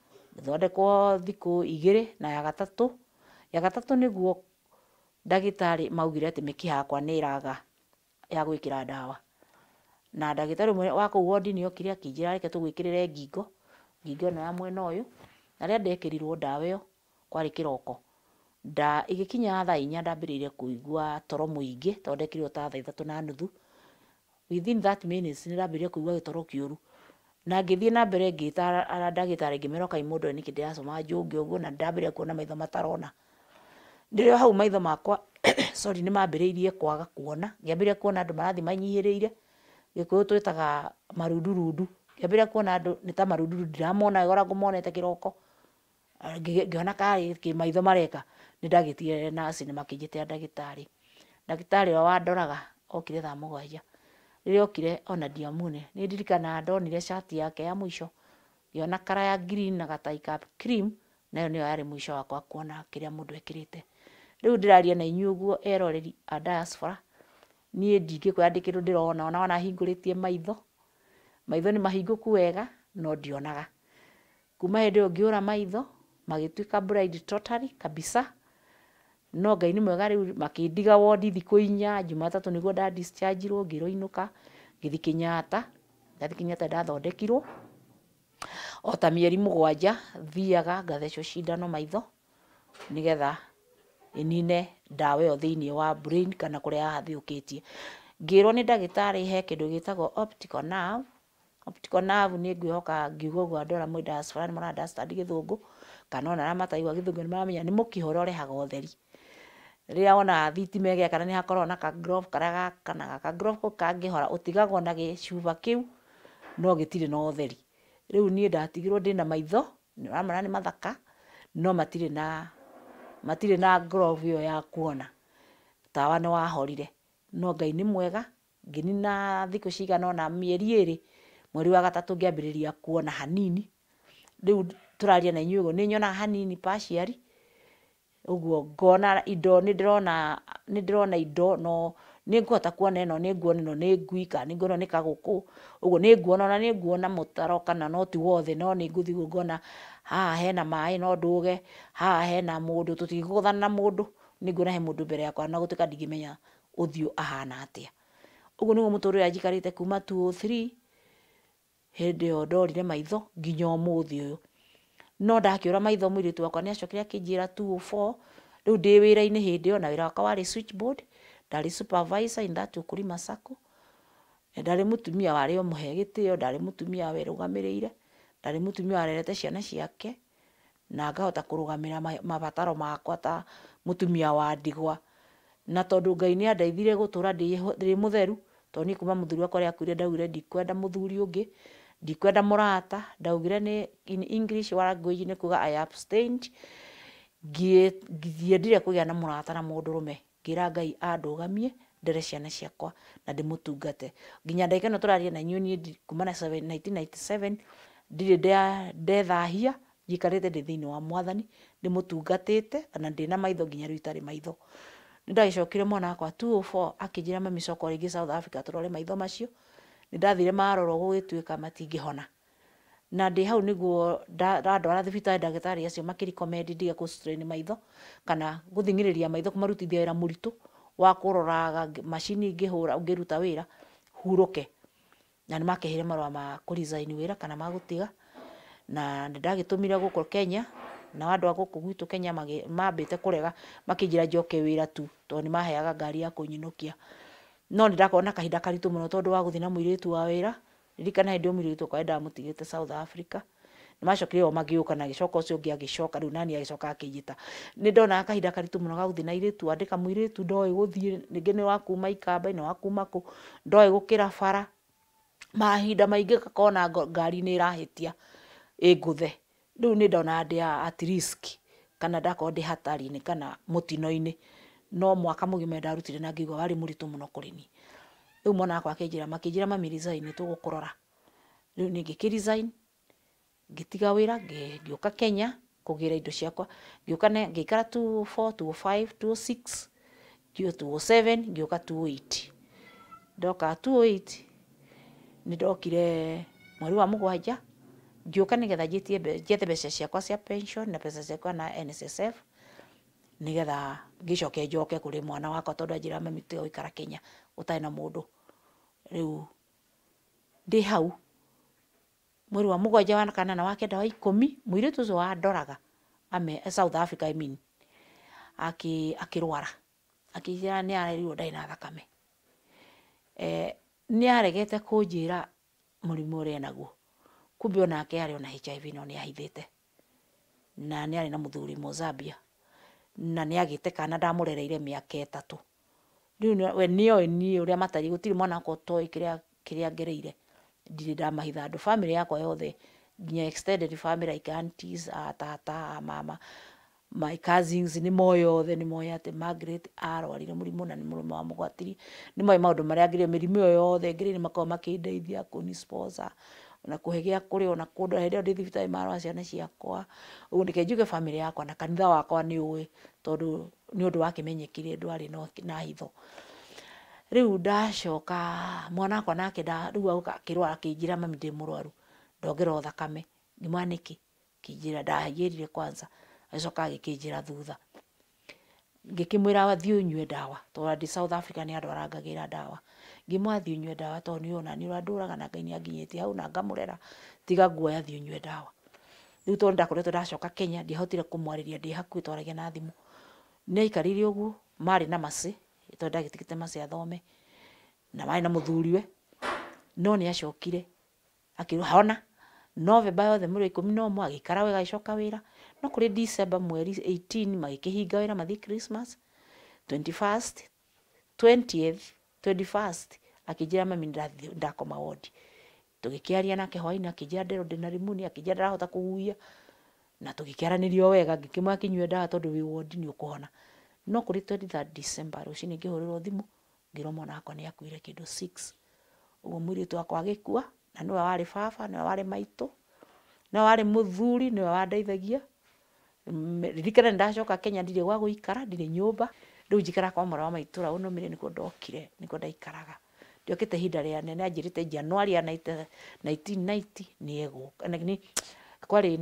thikũ 2 na ya gatatũ nĩguo ndagĩtarĩ maugire atĩ mĩkiha yakwa nĩ ĩraga ya gwĩkĩra ndawa. Na ndagĩtarĩ ũmwe wa kũu wodi nĩ okire akĩnjĩra reke tũgwĩkĩrĩre ngingo ĩno ya mwena ũyũ, na rĩrĩa ndekĩrirwo ndawa ĩyo kwarĩ kĩroko. Igĩkinya thaa 4 ndambĩrĩirie kũigua toro mũingĩ, tondũ ndekĩrirwo ta thaa 3:30. Within that minutes nĩndambĩrĩirie kũigua gĩtoro kĩũru, na ngĩthiĩ na mbere ngĩta ndagĩtarĩ ngĩmera kaĩ mũndũ nĩkĩ ndĩracoma njũngĩ ũguo, na ndambĩrĩria kuona maitho matarona. Ndĩrĩ o hau maitho makwa sorry nĩmambĩrĩirie kwaga kuona, ngĩambĩrĩria kuona andũ marathiĩ manyihĩrĩire, Gĩkũyũ twĩtaga marundurundu. Ngĩambĩrĩria kuona andũ nĩ ta marundurundu ndiramona wega ũrĩa ngũmonete kĩroko, ngĩona kaĩ kĩmaitho mareka. Nĩndagĩtigĩrire naci nĩmakĩnjĩtĩra ndagĩtarĩ. Ndagĩtarĩ ũrĩa wandoraga okire thaa 7. Rĩrĩa okire ona ndiamuone, nĩndirikanaga ndonire shati yake ya mũico, ngĩona kara ya green na gatai ka cream, nayo nĩyo yarĩ mũico wakwa kuona kĩrĩa mũndũ ekĩrĩte. Rĩu ndĩraria na inyuĩ ũguo eroreri a diaspora, niĩ ndingĩkwĩra kĩndũ ndĩrona, ona hingũrĩtie maitho nĩ mahingũku wega no ndionaga. Kuma hĩndĩ ĩyo ngĩũra maitho magĩtuĩka blind totally kabisa. No Ngai nĩ mwega, rĩu makĩndiga wodi thikũ 4, Jumatatũ nĩguo nda discharge-irwo, ngĩrũinũka ngĩthiĩ Kenyatta, ndathiĩ Kenyatta ndathondekirwo o ta mĩeri 7 thiaga ngathecwo cindano maitho nĩgetha ĩnine ndawa ĩyo thĩinĩ wa brain kana kũrĩa hathiũkĩtie. Ngĩrwo nĩ ndagĩtarĩ he kĩndũ gĩtagwo optical nerve. Optical nerve nĩ ngwĩhoka ngiuga ũguo andũ arĩa mwĩ diaspora nĩ mara understand gĩthũngũ, kana ona arĩa mataigua gĩthũngũ nĩ maramenya nĩ mũkiha ũrĩa ũrehaga ũtheri. Rĩrĩa wona thitima ĩgĩakana nĩ hakoragwo na ka glove karĩa gakanaga. Ka glove kau kangĩhora ũtigagwo na gĩcuba kĩu no gĩtirĩ na ũtheri. Rĩu niĩ ndatigirwo ndĩna maitho, nĩũramona nĩ mathaka, no matirĩ na glove ĩyo ya kuona. Tawa nĩ wahorire. No Ngai nĩ mwega, ngĩnina thikũ cigana ona mĩeri 2, mweri wa gatatũ ngĩambĩrĩria kuona hanini. Rĩu tũraria na inyuĩ ũguo nĩ nyonaga hanini partially, ũguo ngona indo, nĩndĩrona indo no nĩngũhota kuona ĩno nĩ ngui kana nĩnguona nĩ kagũkũ, ũguo nĩnguona ona nĩnguona mũtaro kana no ti wothe, no nĩngũthiĩ ngona haha hena maĩ no ndũge, haha hena mũndũ tũtingĩgũthana na mũndũ, nĩnguona he mũndũ mbere yakwa na gũtuĩka ndingĩmenya ũthiũ ahana atĩa. Ũguo nĩguo mũtũrĩre njikarĩte kuma 2003 hĩndĩ ĩyo ndorire maitho nginya ũmũthĩ ũyũ. No ndakĩũra maitho mũirĩtu wakwa nĩacokire akĩnjĩra 2004, rĩu ndĩ wĩra-inĩ hĩndĩ ĩyo na wĩra wakwa warĩ switchboard, ndarĩ supervisor in that Ukulima Sacco, ndarĩ mũtumia warĩ o mũhe gĩtĩo, ndarĩ mũtumia werũgamĩrĩire, ndarĩ mũtumia warerete ciana ciake na ngahota kũrũgamĩrĩra mabataro makwa ta mũtumia wa ndigwa. Na tondũ Ngai nĩ andeithire gũtũra ndĩ mũtheru, tondũ niĩ kuma mũthuri wakwa rĩrĩa akuire ndaugire ndikwenda mũthuri ũngĩ, ndikwenda mũrata, ndaugire nĩ in English language nĩ kuga I abstained. Ndiendire kũgĩa na mũrata na mũndũrũme, ngĩra Ngai andũgamie ndere ciana ciakwa na ndĩmũtungate. Nginya ndagĩka ĩno tũraria na inyuĩ niĩ kuma na 1997 ndirĩ ndethahia, njikarĩte ndĩ thĩinĩ wa Mwathani ndĩmũtungatĩte, kana ndĩ na maitho nginya rĩu itarĩ maitho. Nĩndagĩcokire mwana wakwa 2004 akĩnjĩra mami coka rĩngĩ South Africa tũrore maitho macio. Nĩndathire marorwo gũgĩtuĩka matingĩhona. Na ndĩ hau nĩguo ndandwara thibitarĩ ndagĩtarĩ acio makĩrecommend ndige gũstrain maitho kana gũthing'ĩrĩria maitho kũmarutithia wĩra mũritũ wa kũroraga macini ngĩruta wĩra hurũke. Na nĩmakĩheire marũa ma kũ resign wĩra kana ma gũtiga. Na nĩndagĩtũmire gũkũ Kenya na andũ a gũkũ gwitũ Kenya mambĩte kũrega makĩnjĩra njoke wĩra tu tondũ nĩ maheaga ngari ya kũnyinũkia. No nĩ ndakorwo na kahinda karitũ mũno tondũ wa gũthiĩ na mũirĩtu wa wĩra. Ririkana hĩndĩ ĩyo mũirĩtu wakwa ndamũtigĩte South Africa. Nĩ macokire o magĩũka na gĩcoka ũcio ũngĩ agĩcoka, rĩu nani agĩcoka akĩnjĩta. Nĩ ndonaga kahinda karitũ mũno ga gũthiĩ na airĩtu, wandĩka mũirĩtu ndoĩ gũthiĩ, ningĩ nĩ wa kuma ikamba, nĩ wa kuma kũ, ndoĩ gũkĩra bara. Mahinda maingĩ ngakora ngari nĩ ĩrahĩtia ĩngũthe. Rĩu nĩ ndona ndĩ at risk, kana ndakorwo ndĩ hatari-inĩ kana mũtino-inĩ. No mwaka mũgima ndarutire na ngĩigua warĩ mũritũ mũno kũrĩ niĩ. Rĩu mwana wakwa makĩnjĩra mami resign tũgũkũrora. Rĩu nĩ ngĩkĩ-resign, ngĩtiga wĩra, ngĩũka Kenya kũgĩra indo ciakwa. Ngĩikara 2004, 2005, 2006, 2007, ngĩũka 2008. Ndoka 2008 nĩ ndokire mweri wa mũgwanja, ngĩũka nĩgetha njethe mbeca ciakwa cia pension na mbeca ciakwa na NSSF, nĩgetha ngĩcoke njoke kũrĩ mwana wakwa tondũ anjĩra mami tiga gũikara Kenya ũtarĩ na mũndũ. Rĩu ndĩ hau mweri wa mũgwanja wa kanana wa kenda wa ikũmi, mũirĩtu ũcio wandoraga South Africa I mean, akĩrwara, akĩnjĩra nĩ arerirwo ndarĩ na thakame. Nĩ aregete kũnjĩra mũrimũ ũrĩa naguo, kumbe onake arĩ ona HIV no nĩ ahithĩte, na nĩ arĩ na mũthuri Mozambia, na nĩ agĩte kana ndamũrereire mĩaka 3. Rĩu we nĩoĩ niĩ ũrĩa matariĩ, gũtirĩ mwana wakwa ũtoĩ kĩrĩa ngereire. Ndirĩ ndamahitha andũ, family yakwa yothe, nginya extended family like aunties, tata, mama, my cousins nĩ moĩ othe, nĩ moĩ atĩ Margaret arwarire mũrimũ na nĩ mũrimũ wa mũgwatiri. Nĩ moĩ maũndũ marĩa ngereire, mĩrimũ ĩyo yothe ngereire, makoragwo makĩndeithia kũnisponsor, ona kũhe gĩa kũrĩa, ona kũndũ hĩndĩ ĩyo ndĩ thibitarĩ marora ciana ciakwa. Ũguo nĩkĩo njuge family yakwa na kanitha wakwa nĩ ũĩ, tondũ nĩ ũndũ wa kĩmenyekire ndwarĩ na hitho. Rĩu ndacoka mwana wakwa nake rĩu akĩrwara, akĩnjĩra mami ndĩ mũrwaru, ndongerwo thakame. Ngĩmwĩra nĩkĩ? Akĩnjĩra ndahĩrire kwanza, agĩcoka agĩkĩnjĩra thutha. Ngĩkĩmwĩra thiĩ ũnyue ndawa, tondũ ndĩ South Africa nĩ andũ arangagĩra ndawa. Ngĩmwĩra thiĩ ũnyue ndawa tondũ nĩ ona nĩ ũrandũraga na Ngai nĩ anginyĩtie hau na ngamũrera, tiga guoya thiĩ ũnyue ndawa. Rĩu tondũ ndakoretwo ndacoka Kenya, ndiahotire kũmwarĩria ndĩ hakuhĩ twaragia na thimũ. Nĩ aikarire ũguo, marĩ na macĩ, tondũ ndagĩtigĩte macĩ athome, na marĩ na mũthuriwe, no nĩ acokire akĩhona. November yothe mweri wa 11 agĩikara wega, agĩcoka wĩra. No kũrĩ December mweri 18 magĩkĩhinga wĩra mathiĩ Christmas, 21st, 20th, 21st akĩnjĩra mami ndakoma wodi. Tũgĩkĩaria nake hwaĩ-inĩ, akĩnjĩra ndĩ na pneumonia, akĩnjĩra ndarahota kũhuhia, na tũgĩkĩaranĩria wega, ngĩkĩmwĩra kĩnyue ndawa tondũ wĩ wodi nĩ ũkũhona. No kũrĩ 23rd December rũciinĩ ngĩhũrĩrwo thimũ, ngĩrwo mwana wakwa nĩ akuire kĩndũ 6. Ũguo mũirĩtu wakwa agĩkua, na nĩwe warĩ baba, nĩwe warĩ maitũ, nĩwe warĩ mũthuri, nĩwe wandeithagia. Ririkana ndacoka Kenya ndirĩ gwa gũikara, ndirĩ nyũmba. Rĩu njikara kwa mwana wa maitũra ũnũmire, nĩkuo ndokire, nĩkuo ndaikaraga. Ndiokĩte ihinda rĩa nene, anjĩrĩte Januari ya 1990 nĩ egũka. Kwarĩ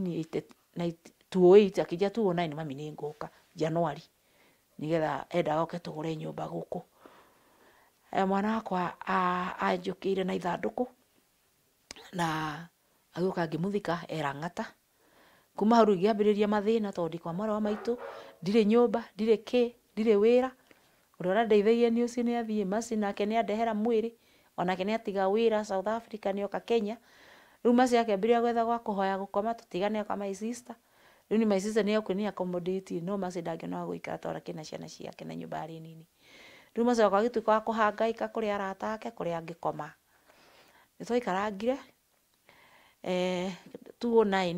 1928, akĩnjĩra 2009 mami nĩ ngũka Januari, nĩgetha endaga oke tũgũre nyũmba gũkũ. Mwana wakwa anjũkĩire na ithandũkũ, na agĩũka ngĩmũthika Erang'ata. Kuma hau ngĩambĩrĩria mathĩna tondũ ndĩ kwa mwana wa maitũ, ndirĩ nyũmba, ndirĩ kĩ, ndirĩ wĩra. Ũrĩa ũrandeithagia nĩ ũcio nĩ athiĩ Mercy, nake nĩ andehera mwĩrĩ, onake nĩ atiga wĩra South Africa, nĩoka Kenya. Rĩu Mercy akĩambĩrĩria gwetha gwa kũhoya gũkoma, tũtigane kwa my sister. Rĩu nĩ my sister nĩ okĩ nĩ accommodate, no Mercy ndangĩona gũikara tondũ akĩna ciana ciake na nyũmba yarĩ nini. Rĩu Mercy wakwa agĩtuĩka wa kũhangaika kũrĩ arata ake, kũrĩa angĩkoma. Nĩ twaikarangire 2009.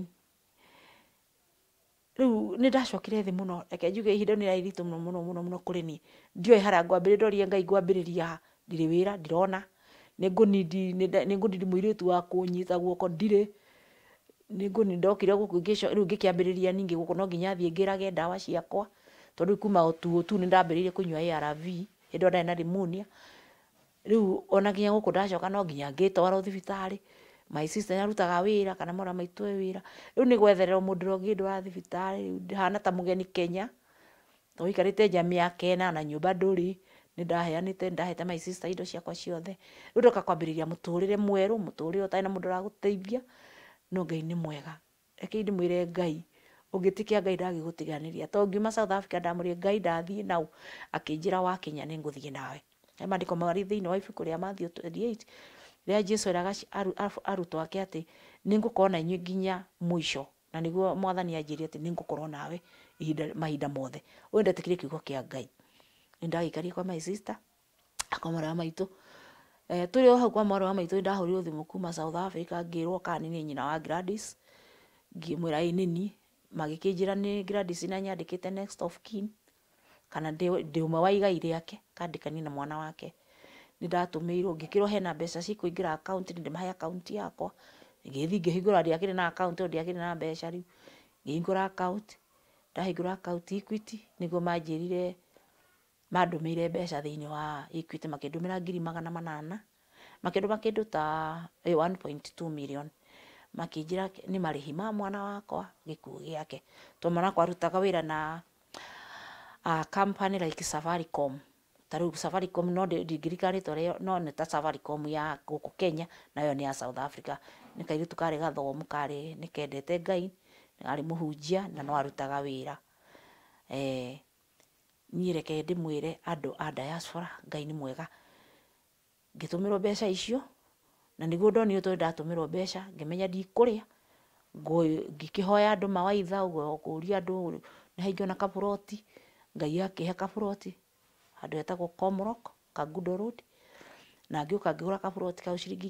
Rĩu nĩ ndacokire thĩ mũno, reke njuge ihinda nĩ rĩritũ mũno kũrĩ niĩ. Ndioĩ harĩa ngwambĩrĩria, ndorie Ngai ngwambĩrĩria ha, ndirĩ wĩra, ndirona. Nĩ ngũnindi mũirĩtu wa kũnyita guoko, ndirĩ. Nĩ ngũnindi, ndokire gũkũ rĩu ngĩkĩambĩrĩria ningĩ gũkũ no nginya thiĩ ngĩrage ndawa ciakwa, tondũ kuma o tu nĩ ndambĩrĩirie kũnyua ARV, hĩndĩ ĩyo ndarĩ na pneumonia. Rĩu ona nginya gũkũ ndacoka no nginya ngĩtwarwo thibitarĩ. My sister nĩ arutaga wĩra, kana mwana maitũ wĩra. Rĩu nĩ gwethererwo mũndũ ũrĩa ũngĩndwara thibitarĩ, rĩu ndihana ta mũgeni Kenya. Tondũ ũikarĩte nja mĩaka 4 na nyũmba ndũrĩ, nĩ ndahete my sister indo ciakwa ciothe. Rĩu ndoka kwambĩrĩria mũtũrĩre mwerũ, mũtũrĩre ũtarĩ na mũndũ ũragũteithia, no Ngai nĩ mwega. Reke ndĩmwĩre Ngai, ũngĩtĩkia Ngai ndagĩgũtiganĩria. To ngiuma South Africa ndamũrĩa Ngai ndathiĩ nau akĩnjĩra wakinya nĩ ngũthiĩ nawe. He maandĩko marĩ thĩinĩ wa ibuku rĩa Matthew 28 rĩrĩa Jesũ eraga arutwo ake atĩ nĩ ngũkorwo na inyuĩ nginya mũico, na nĩguo Mwathani anjĩrire atĩ nĩ ngũkorwo nawe mahinda mothe. Ũyũ ndetĩkire kiugo kĩa Ngai. Nĩ ndagĩikaria kwa my sister akomora maitũ. Tũrĩ o hau kwa mwarĩ wa maitũ ndahũrirwo thimũ kuma South Africa ngĩrwo kana nĩ nyina wa Gladys. Ngĩmwĩra ĩ nĩ niĩ, magĩkĩnjĩra nĩ Gladys na nyandĩkĩte next of kin, kana ndĩ ũmwe wa igai rĩake kandĩkani na mwana wake. Nĩ ndatũmĩirwo ngĩkĩrwo hena mbeca cikũingĩra account, ndĩmahe account yakwa. Ngĩthiĩ ngĩhingũra, ndiakĩrĩ na account, ndiakĩrĩ na mbeca. Rĩu ngĩhingũra account, ndahingũra account Equity, nĩguo manjĩrire mandũmĩire mbeca thĩinĩ wa Equity, makĩndũmĩra 800,000, makĩndũma kĩndũ ta 1.2 million. Makĩnjĩra nĩ marĩhi ma mwana wakwa gĩkuũ gĩake. To mwana wakwa arutaga wĩra na company like Safaricom. Ta rĩu Safaricom no ndingĩrikana rĩtwa rĩayo, no nĩ ta Safaricom ya gũkũ Kenya, nayo nĩ ya South Africa. Nĩ kairĩtu karĩ gathomu, karĩ nĩ kendete Ngai, arĩ mũhunjia na no arutaga wĩra. Niĩ reke ndĩmwĩre andũ a diaspora, Ngai nĩ mwega. Ngĩtũmĩrwo mbeca icio, na nĩguo ndonire tondũ ndatũmĩrwo mbeca ngĩmenya ndikũrĩa, ngĩkĩhoya andũ mawaitha, ũguo kũria andũ na ingĩona kaburoti, Ngai akĩhe kaburoti handũ hetagwo Komrock, Kagudo Road, na ngĩũka ngĩgũra kaburoti kau ciringi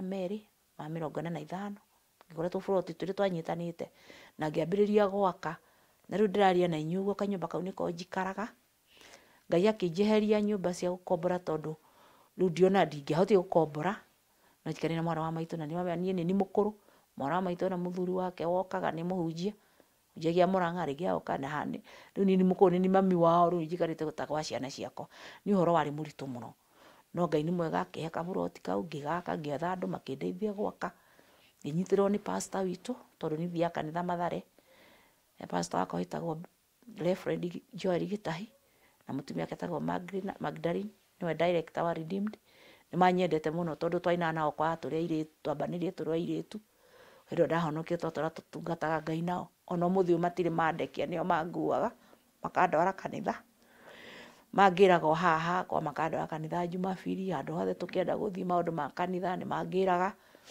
245. Ngĩgũra tũburoti tũrĩa twanyitanĩte na ngĩambĩrĩria gwaka. Na rĩu ndĩraria na inyuĩ, ũguo kanyũmba kau nĩko njikaraga. Ngai akĩnjeheria nyũmba cia gũkombora tondũ rĩu ndiona ndingĩahotire gũkombora. No njikare na mwana wa maitũ, na niĩ nĩ mũkũrũ. Mwana wa maitũ na mũthuri wake wokaga nĩ mũhunjia, hunjagia Mũrang'a, rĩngĩ agoka na rĩu niĩ nĩ mũkũrũ, nĩ mami wao, rĩu njikarĩte ta gwa ciana ciakwa. Nĩ ũhoro warĩ mũritũ mũno, no Ngai nĩ mwega, akĩhe kaburoti kau ngĩgaka, ngĩetha andũ makĩndeithia gwaka. Ngĩnyitĩrĩrwo nĩ pastor witũ tondũ nĩ thiaga kanitha Mathare. Pastor wakwa wĩtagwo Reverend Joel Gĩtahi, na mũtumia wake etagwo Magdalene, nĩwe director wa Redeemed. Nĩ manyendete mũno tondũ twainana nao kwa tũrĩa airĩtu, twambanĩrie tũrĩa airĩtu. Hĩndĩ ĩyo ndahonokio tũrĩa tũtungataga Ngai nao. Ona ũmũthĩ ũyũ matirĩ mandekia, nĩo manguaga makandwara kanitha. Mangĩraga o haha kwa makandwara kanitha Jumapili, handũ hothe tũkĩenda gũthiĩ maũndũ ma kanitha nĩ mangĩraga.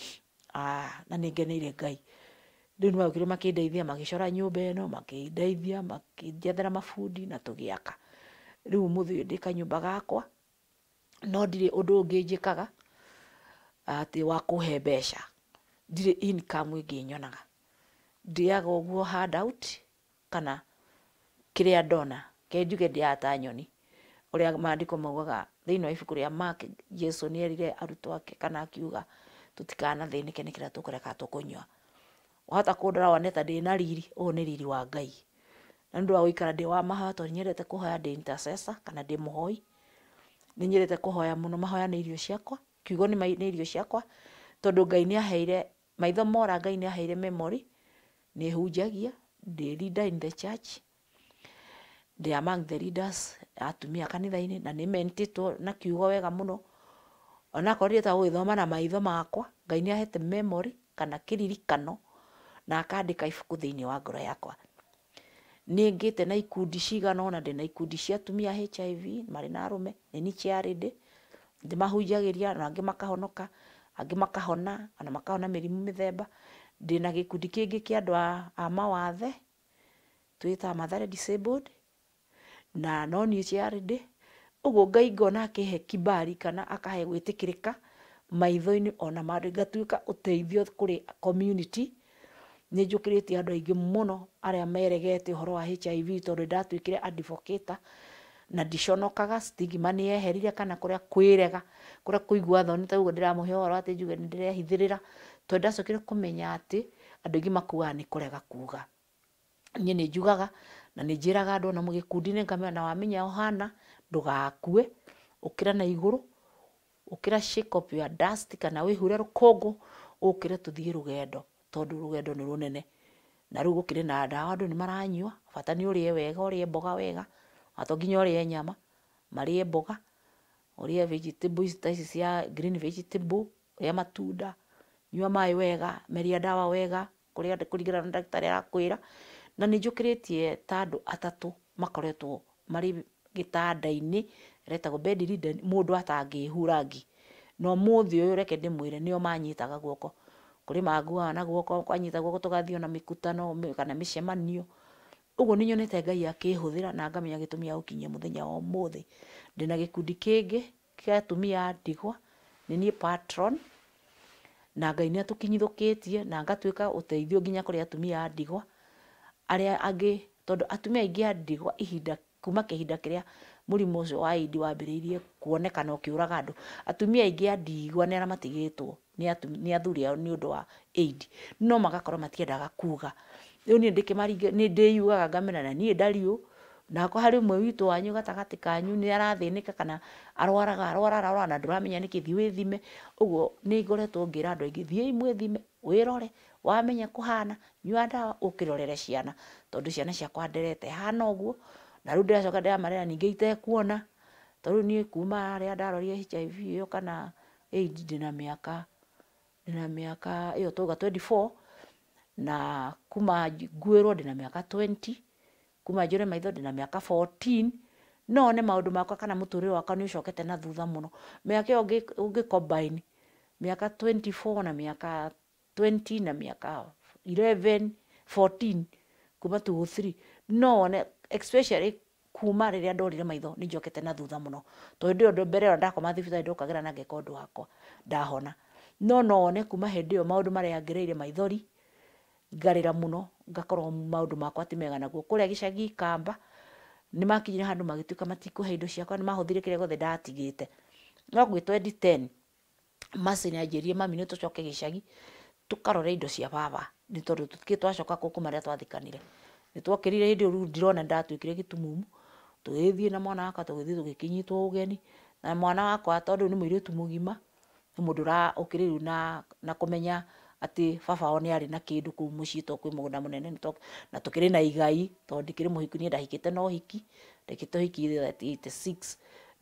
Na nĩ ngeneire Ngai. Rĩu nĩ magĩũkire makĩndeithia, magĩcora nyũmba ĩno, makĩndeithia, makĩnjethera mabundi na tũgĩaka. Rĩu ũmũthĩ ũyũ ndĩ kanyũmba gakwa, no ndirĩ ũndũ ũngĩ njĩkaga atĩ wa kũhe mbeca. Ndirĩ income ĩngĩ nyonaga. Ndĩaga ũguo handout, kana kĩrĩa ndona, ke njuge ndĩaga ta nyoni. Ũrĩa maandĩko maugaga thĩinĩ wa ibuku rĩa Mark, Jesũ nĩ erire arutwo ake, kana akiuga tũtikanathĩnĩke nĩ kĩrĩa tũkũreka tũkũnyua. Wahota kũndora wone ta ndĩ na riri, ũũ nĩ riri wa Ngai. Na nĩ ũndũ wa gũikara ndĩ wa mahoya, tondũ nyendete kũhoya ndĩ intercessor, kana ndĩ mũhoi. Nĩ nyendete kũhoya mũno, mahoya nĩ irio ciakwa, kiugo nĩ irio ciakwa, tondũ Ngai nĩ aheire maitho mora, Ngai nĩ aheire memory, nĩ hunjagia, ndĩ leader in the church, ndĩ among the leaders atumia kanitha-inĩ, na nĩ mentĩtwo na kiugo wega mũno. Ona akorire ta gũgĩthoma na maitho makwa, Ngai nĩ ahete memory kana kĩririkano, na akandĩka ibuku thĩinĩ wa ngoro yakwa. Nĩ ngĩte na ikundi cigana ũna, ndĩ na ikundi cia atumia HIV, marĩ na arũme, nĩ ni charity, ndĩmahunjagĩria, na angĩ makahonoka, angĩ makahona, ona makahona mĩrimũ mĩthemba. Ndĩ na gĩkundi kĩngĩ kĩa andũ a mawathe, twĩtaga Mathare Disabled, na no niĩ charity. Ũguo Ngai ngona akĩhe kibali, kana akahe gwĩtĩkĩrĩka maitho-inĩ ona mandũ, ngatuĩka ũteithio kũrĩ community. Nĩ njũkĩrĩtie andũ aingĩ mũno arĩa meregete ũhoro wa HIV, tondũ ndatuĩkire advocate, na ndiconokaga, stigma nĩ yeherire, kana kũrĩa kwĩrega, kũrĩa kũigua thoni, ta ũguo ndĩramũhe ũhoro atĩ njuge nĩ ndĩrehithĩrĩra, tondũ ndacokire kũmenya atĩ andũ aingĩ makuaga nĩ kũrega kuuga. Niĩ nĩ njugaga, na nĩ njĩraga andũ ona mũgĩkundi-inĩ ngamenya, na wamenya ũhana ndũgakue, ũkĩra na igũrũ, ũkĩra shake up your dust, kana wĩhure rũkũngũ, ũkĩre tũthiĩ rũgendo, tondũ rũgendo nĩ rũnene. Na rĩu gũkĩrĩ na ndawa andũ nĩ maranyua, bata nĩ ũrĩe wega, ũrĩe mboga wega, ato nginya ũrĩe nyama, marĩe mboga, ũrĩe vegetables ta ici cia green vegetable, ũrĩe matunda, nyua maĩ wega, meria ndawa wega, kũringana na ndagĩtarĩ arakwĩra. na nĩ njũkĩrĩtie ta andũ atatũ makoretwo marĩ gĩtanda-inĩ retagwo bed ridden, mũndũ atangĩhura ngi. No mũthĩ ũyũ reke ndĩmwĩre nĩo manyitaga guoko. Kũrĩ manguaga na guoko, kwanyita guoko tũgathiĩ ona mĩkutano kana mĩcemanio. Ũguo nĩ nyonete Ngai akĩhũthĩra na ngamenya gĩtũmi gĩa gũkinyia mũthenya wa ũmũthĩ. Ndĩna gĩkundi kĩngĩ kĩa atumia a ndigwa, nĩ niĩ patron, na Ngai nĩ atũkinyithũkĩtie na ngatuĩka ũteithio nginya kũrĩ atumia a ndigwa arĩa angĩ, tondũ atumia aingĩ a ndigwa kuma kĩhinda kĩrĩa mũrimũ ũcio wa AIDS wambĩrĩirie kuonekana ũkĩũraga andũ, atumia aingĩ a ndigwa nĩ arĩa matigĩtwo nĩ athuri ao nĩ ũndũ wa AIDS, no magakorwo matiendaga kuga. Rĩu niĩ nĩ ndĩyugaga ngamena na niĩ ndariũ, na harĩ ũmwe witũ wanyu gatagatĩ kanyu nĩ arathĩnĩka kana arwara na ndũramenya nĩkĩ, thiĩ wĩthime. Ũguo nĩ ngoretwo ngĩra andũ aingĩ, thiĩi mwĩthime, wĩrore, wamenya kũhana, nyua ndawa, ũkĩrorere ciana, tondũ ciana ciakwa nderete hana ũguo. Na rĩu ndĩracoka ndĩramarera ningĩ itekuona, tondũ niĩ kuma rĩrĩa ndarorire HIV ĩyo kana AIDS ndĩna mĩaka ĩyo twauga 24, na kuma nguĩrwo ndĩna mĩaka 20, kuma njũre maitho ndĩna mĩaka 14. No nĩ maũndũ makwa kana mũtũrĩre wakwa nĩ ũcokete na thutha mũno. Mĩaka ĩyo ũngĩ combine mĩaka 24 na mĩaka 20 na mĩaka 11, 14, kuma 203, no especially kuma rĩrĩa ndorire maitho nĩ njokete na thutha mũno. Tondũ ndĩ mbere ĩyo ndakoma thibitarĩ ndokagĩra na ngeka ũndũ wakwa ndahona. No one kuma hĩndĩ ĩyo maũndũ marĩa ngereire maithori ngarĩra mũno, ngakorwo maũndũ makwa ti mega naguo. Kũrĩa gĩcagi Ikamba nĩ makinyire handũ magĩtuĩka matikũhe indo ciakwa, nĩ mahũthire kĩrĩa gĩothe ndatigĩte. No gwĩ 2010 Mercy nĩanjĩrire mami nĩ tũcoke gĩcagi tũkarore indo cia baba, nĩ tondũ tũtikĩ twacoka kuma rĩrĩa twathikanire. Nĩ twokĩrire hĩndĩ ĩyo rĩu ndĩrona ndatuĩkire gĩtumumu, tũgĩthiĩ na mwana wakwa tũgĩthiĩ tũgĩkinyitwo ũgeni, na mwana wakwa tondũ nĩ mũirĩtu mũgima, nĩ mũndũ ũkĩrĩrĩu na kũmenya atĩ baba wao nĩ arĩ na kĩndũ kũu mũciĩ to kwĩ mũgũnda mũnene, na tũkĩrĩ na igai tondũ ndikĩrĩ mũhiku, niĩ ndahikĩte na ũhiki, ndekĩte ũhiki 86,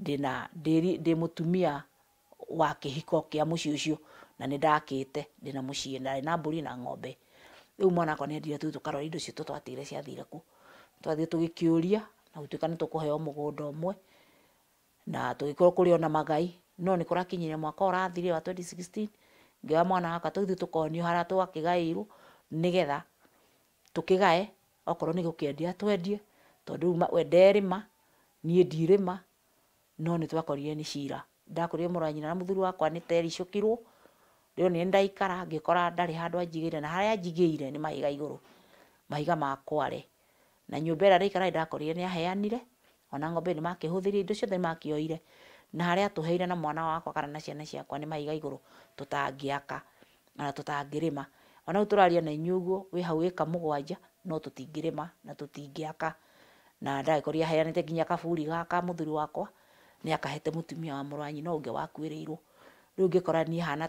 ndĩ mũtumia wa kĩhiko kĩa mũciĩ ũcio, na nĩ ndakĩte ndĩna mũciĩ, ndarĩ na mbũri na ng'ombe. Rĩu mwana wakwa nĩ endire tũthiĩ tũkarore indo citũ twatigire ciathire kũ. Twathiĩ tũgĩkĩũria na gũtuĩka nĩ tũkũheo mũgũnda ũmwe, na tũgĩkorwo kũrĩ ona magai, no nĩ kũrakinyire mwaka ũrathire wa 2016, ngĩoya mwana wakwa tũthiĩ tũkonio harĩa twakĩgaĩirwo, nĩgetha tũkĩgae, okorwo nĩ gũkĩendia twendie, tondũ we nderĩma niĩ ndirĩma, no nĩ twakorire nĩ cira. Ndakorire mũrũ wa nyina na mũthuri wakwa nĩ tericũkirwo, rĩu nĩ ndaikara ngĩkora ndarĩ handũ anjigĩire, na harĩa anjigĩire nĩ mahiga igũrũ, mahiga ma Kware, na nyũmba ĩrĩa ndaikara ndakorire nĩ aheanire, ona ng'ombe nĩ makĩhũthĩrire, indo ciothe nĩ makĩoire, na harĩa tũheire na mwana wakwa kana na ciana ciakwa nĩ mahiga igũrũ tũtangĩaka na tũtangĩrĩma. Ona rĩu tũraria na inyuĩ ũguo wĩ hau ĩka 7 no tũtingĩrĩma na tũtingĩaka, na ndagĩkorire aheanĩte nginya kaburi gaka mũthuri wakwa nĩ akahete mũtumia wa mũrũ wa nyina ũngĩ wakuĩrĩirwo. Rĩu ngĩkora niĩ hana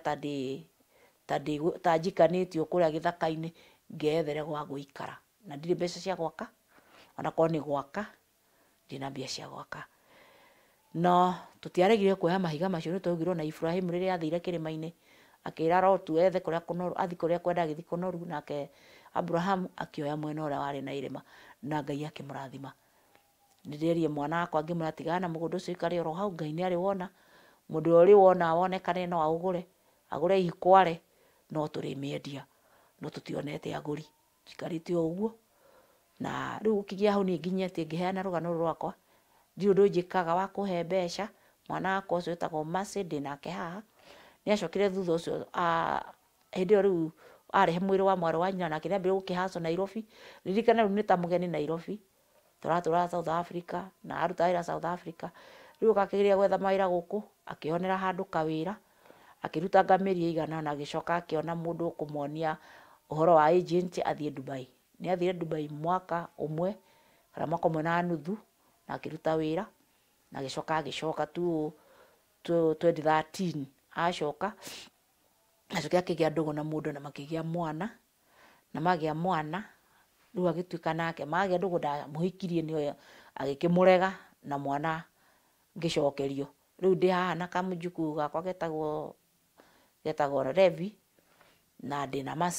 ta njikanĩtio kũrĩa gĩthaka-inĩ ngeyethere gwa gũikara, na ndirĩ mbeca cia gwaka, ona korwo nĩ gwaka ndina mbia cia gwaka. No tũtiaregire kuoya mahiga macio, nĩ twaugirwo na Ibrahim rĩrĩa athire kĩrĩma-inĩ akĩra Rotu ethe kũrĩa kũnoru, athi kũrĩa kwenda agĩthi kũnoru, nake Abraham akĩoya mwena ũrĩa warĩ na irĩma, na Ngai akĩmũrathima. Nĩ nderie mwana wakwa ngĩmwĩra tigana na mũgũnda ũcio ũikare oro hau, Ngai nĩ arĩ wona, mũndũ ũrĩa ũrĩ wona wonekane no agũre ihi Kware, no tũrĩmĩendia, no tũtionete agũri, njikarĩte o ũguo. Na rĩu gũkinyia hau niĩ nginyĩtie ngĩheana rũgano rũrũ rwakwa, ndirĩ ũndũ njĩkaga wa kũhe mbeca. Mwana wakwa ũcio wĩtagwo Mercy ndĩ nake haha, nĩ acokire thutha ũcio hĩndĩ ĩyo rĩu arehe mwĩrĩ wa mwarĩ wa nyina, nake nĩ ambĩrĩirie gũkĩhacwo Nairobi. Ririkana rĩu nĩ ta mũgeni Nairobi, tũratũra South Africa na aruta wĩra South Africa. Rĩu akĩgeria gwetha mawĩra gũkũ, akĩonera handũ kawĩra, akĩrutanga mĩeri ĩigana na agĩcoka akĩona mũndũ ũkũmuonia ũhoro wa agent athiĩ Dubai. Nĩ athire Dubai mwaka ũmwe kana mwaka ũmwe na nuthu, na akĩruta wĩra na agĩcoka tu 2013 acoka akĩgĩa ndũgũ na mũndũ na makĩgĩa mwana, na magĩa mwana rĩu agĩtuĩka nake magĩa ndũgũ ndamũhikirie nĩyo agĩkĩmũrega na mwana ngĩcokerio. Rĩu ndĩ haha na kamũjukuu gakwa getagwo Levi, na ndĩ na Mercy,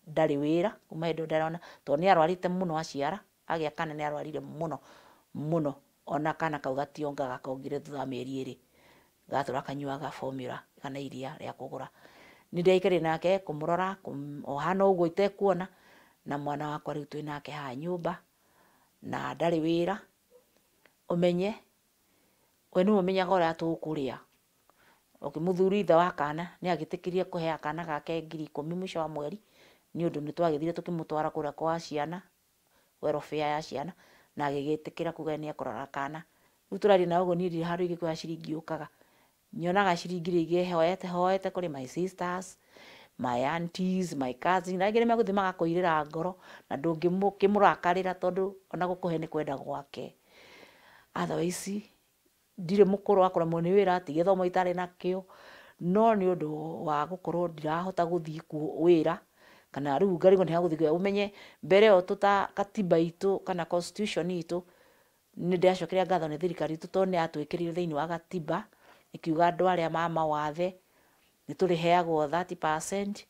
ndari wira kuma indo ndarona to ni arwarite muno aciara agia kana ni arwarire muno ona kana kau gationgaga kaongire thutha mieri iri gatura kanyuaga formula kana iria ria kugura ni ndaikare nake kumurora ohana uguo itekuona na mwana wakwa riu twi nake ha nyumba na ndari wira umenye we ni umenyaga uria tukuria muthuri ithe wa kana ni agitikirie kuhe kana gake 10,000 mwisho wa mweri ni undu ni twagithire tukimutwara kuria kwa ciana welfare ya ciana na agigitikira kuga ni akorora kana riu turari na uguo ni ndiri handu igikuya ciringi ukaga nyonaga ciringi ringi hoete kuri my sisters my aunties my cousins na ngire meguthi magakoirira ngoro na ndungimurakarira tondu ona gukuhe ni kwenda gwake otherwise ndire mukuru akora moni wira ati githomo itari nakio no ni undu wa gukorwo ndirahota guthii ku wira kana riu ngarigo ni haguthii umenye mbere o tuta katiba itu kana constitution itu ni ndiacokeria ngatho ni thirikari itu to ni atwikirire thiini wa katiba ikiuga andu aria mama wathe ni turiheagwo 30%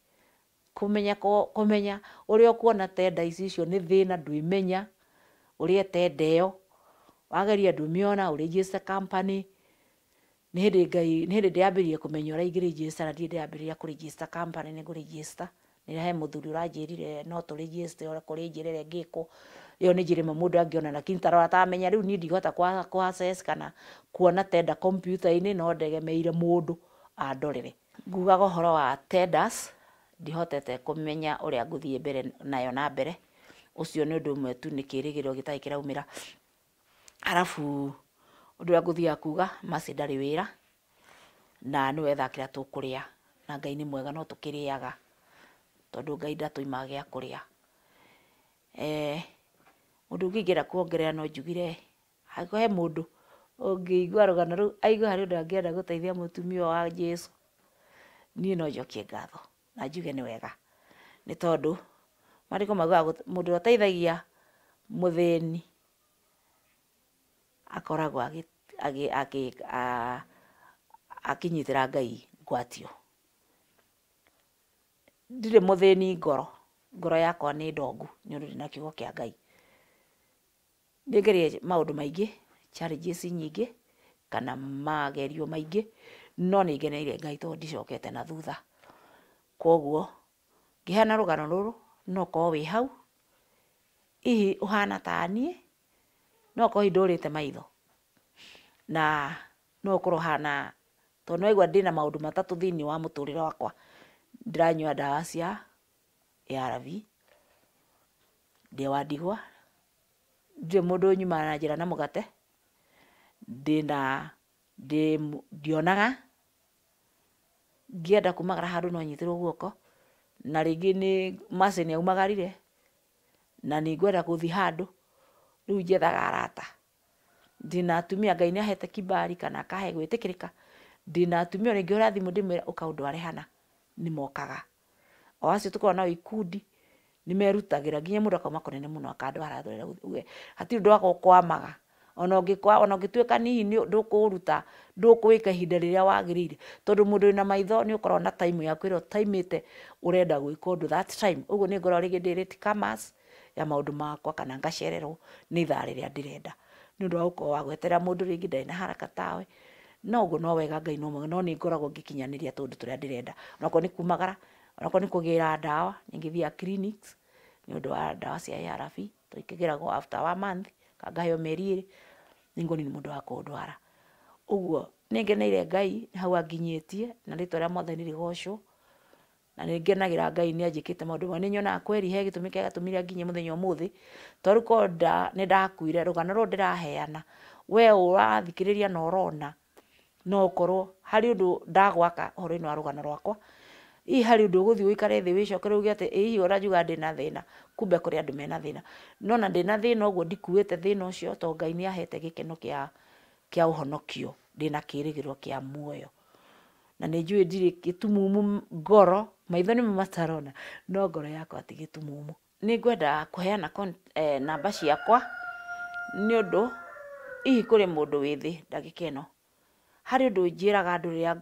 kumenya uria ukuona tenda icio ni thina ndwimenya uria tenda iyo wageria ndumiona uregister company ni hindi ndiambirie kumenya uria ingiregister na ndiambirie ku register company ni ku register ni he muthuri uranjirire no tu register ora kuri njirire ngiko iyo ni njire mundu angiona lakini tarora tamenya riu ni ndigota kwa access kana kuona tenda computer ini no ndegemeire mundu andorere ngugaga horo wa tenders ndihotete kumenya uria nguthie mbere nayo na mbere ucio ni undu mwe tu ni kirigiro gitai kiraumira arafu undu wa nguthia kuga masi ndari wira na ni wetha kira tukuria na Ngai ni mwega no tukiriaga tondu Ngai ndatuimaga gia kuria undu ngingira kuongerera no njugire he mundu ungiigua rugano ru aigua hari undu angienda guteithia mutumia wa Jesu ni no njokie ngatho na njuge ni wega ni tondu mariko maguaga mundu uteithagia muthini akoragwo akinyitira Ngai ngwatio ndire muthini ngoro yakwa ni ndongu ni undu ndina kiugo kia Ngai ndigerie maundu maingi challenges nyingi kana magerio maingi no ni ngeneire Ngai tondu ndicokete na thutha koguo ngihana rugano ruru no ko wi hau ihi uhana tani no ko indurite maitho na no kurohana to no igwa ndina maundu matatu thini wa muturire wakwa ndiranyua dawa cia ARV ndiwa ndigwa ndire mundu nyuma na njira na mugate ndionaga ngienda kumagara handu no nyitirwo guoko na ringi ni macini aumagarire na ni ngwenda guthi handu riu njethaga arata ndina atumia Ngai ni ahete kibali kana akahe gwitikirika ndina atumia ringi ura thimu ndimwira ukaundware hana ni mokaga o acio tukorwo na ikundi ni merutagira nginya mundu akauma kunene muno akandwara thorera hati ndu wako kwamaga ona ungituika nihi ndukuruta ndukuwika ihinda riria wagirire tondu mundu wina maitho ni ukorwo na time ya kwira timeite urenda gwika undu that time uguo ni ngoro ringi ndiriti kamas ya maundu makwa kana ngacererwo ni thaa riria ndirenda ni undu wa gukorwo wa gwetera mundu ringi ndari na haraka tawe no uguo no wega Ngai no mwega no ni ngoragwo ngikinyaniria tondu turia ndirenda onako ni kumagara onako ni kugira dawa ngithia clinics ni undu wa dawa cia ARV to ikigiragwo after 1 month kagayo meri ningo ni mundu wa kundwara uguo ningeneire Ngai hau anginyitie na ritwa ria mwathani rigocwo na ningenagira Ngai ni anjikite maundu ni nyona kweri he gitumi kia gatumire nginye muthenya umuthi tondu konda ni ndakuire rugano ru ndiraheana we urathikiriria na urona no korwo hari undu ndagwaka horo-ini wa rugano rwakwa i hari undu guthi uikare thi wicokere uge ati i urajuga ndina thina kumbe kuri andu mena thina no na ndina thina uguo ndikuite thina ucio to Ngai ni ahete gikeno kia uhonokio ndina kirigiro kia muoyo na ni njui ndiri gitumumu ngoro maitho ni matarona no ngoro yakwa ati gitumumu ni ngwenda kuheana namba ciakwa ni undu ihi kuri mundu withi ndagikeno hari undu njiraga andu ria nguheana rugano rukara nguruta wira ngera mundu umuthi uyu ni ndirathikiriria na ngaheo meri iri ningo ni mundu wa kundu wara uguo ningenagira Ngai ni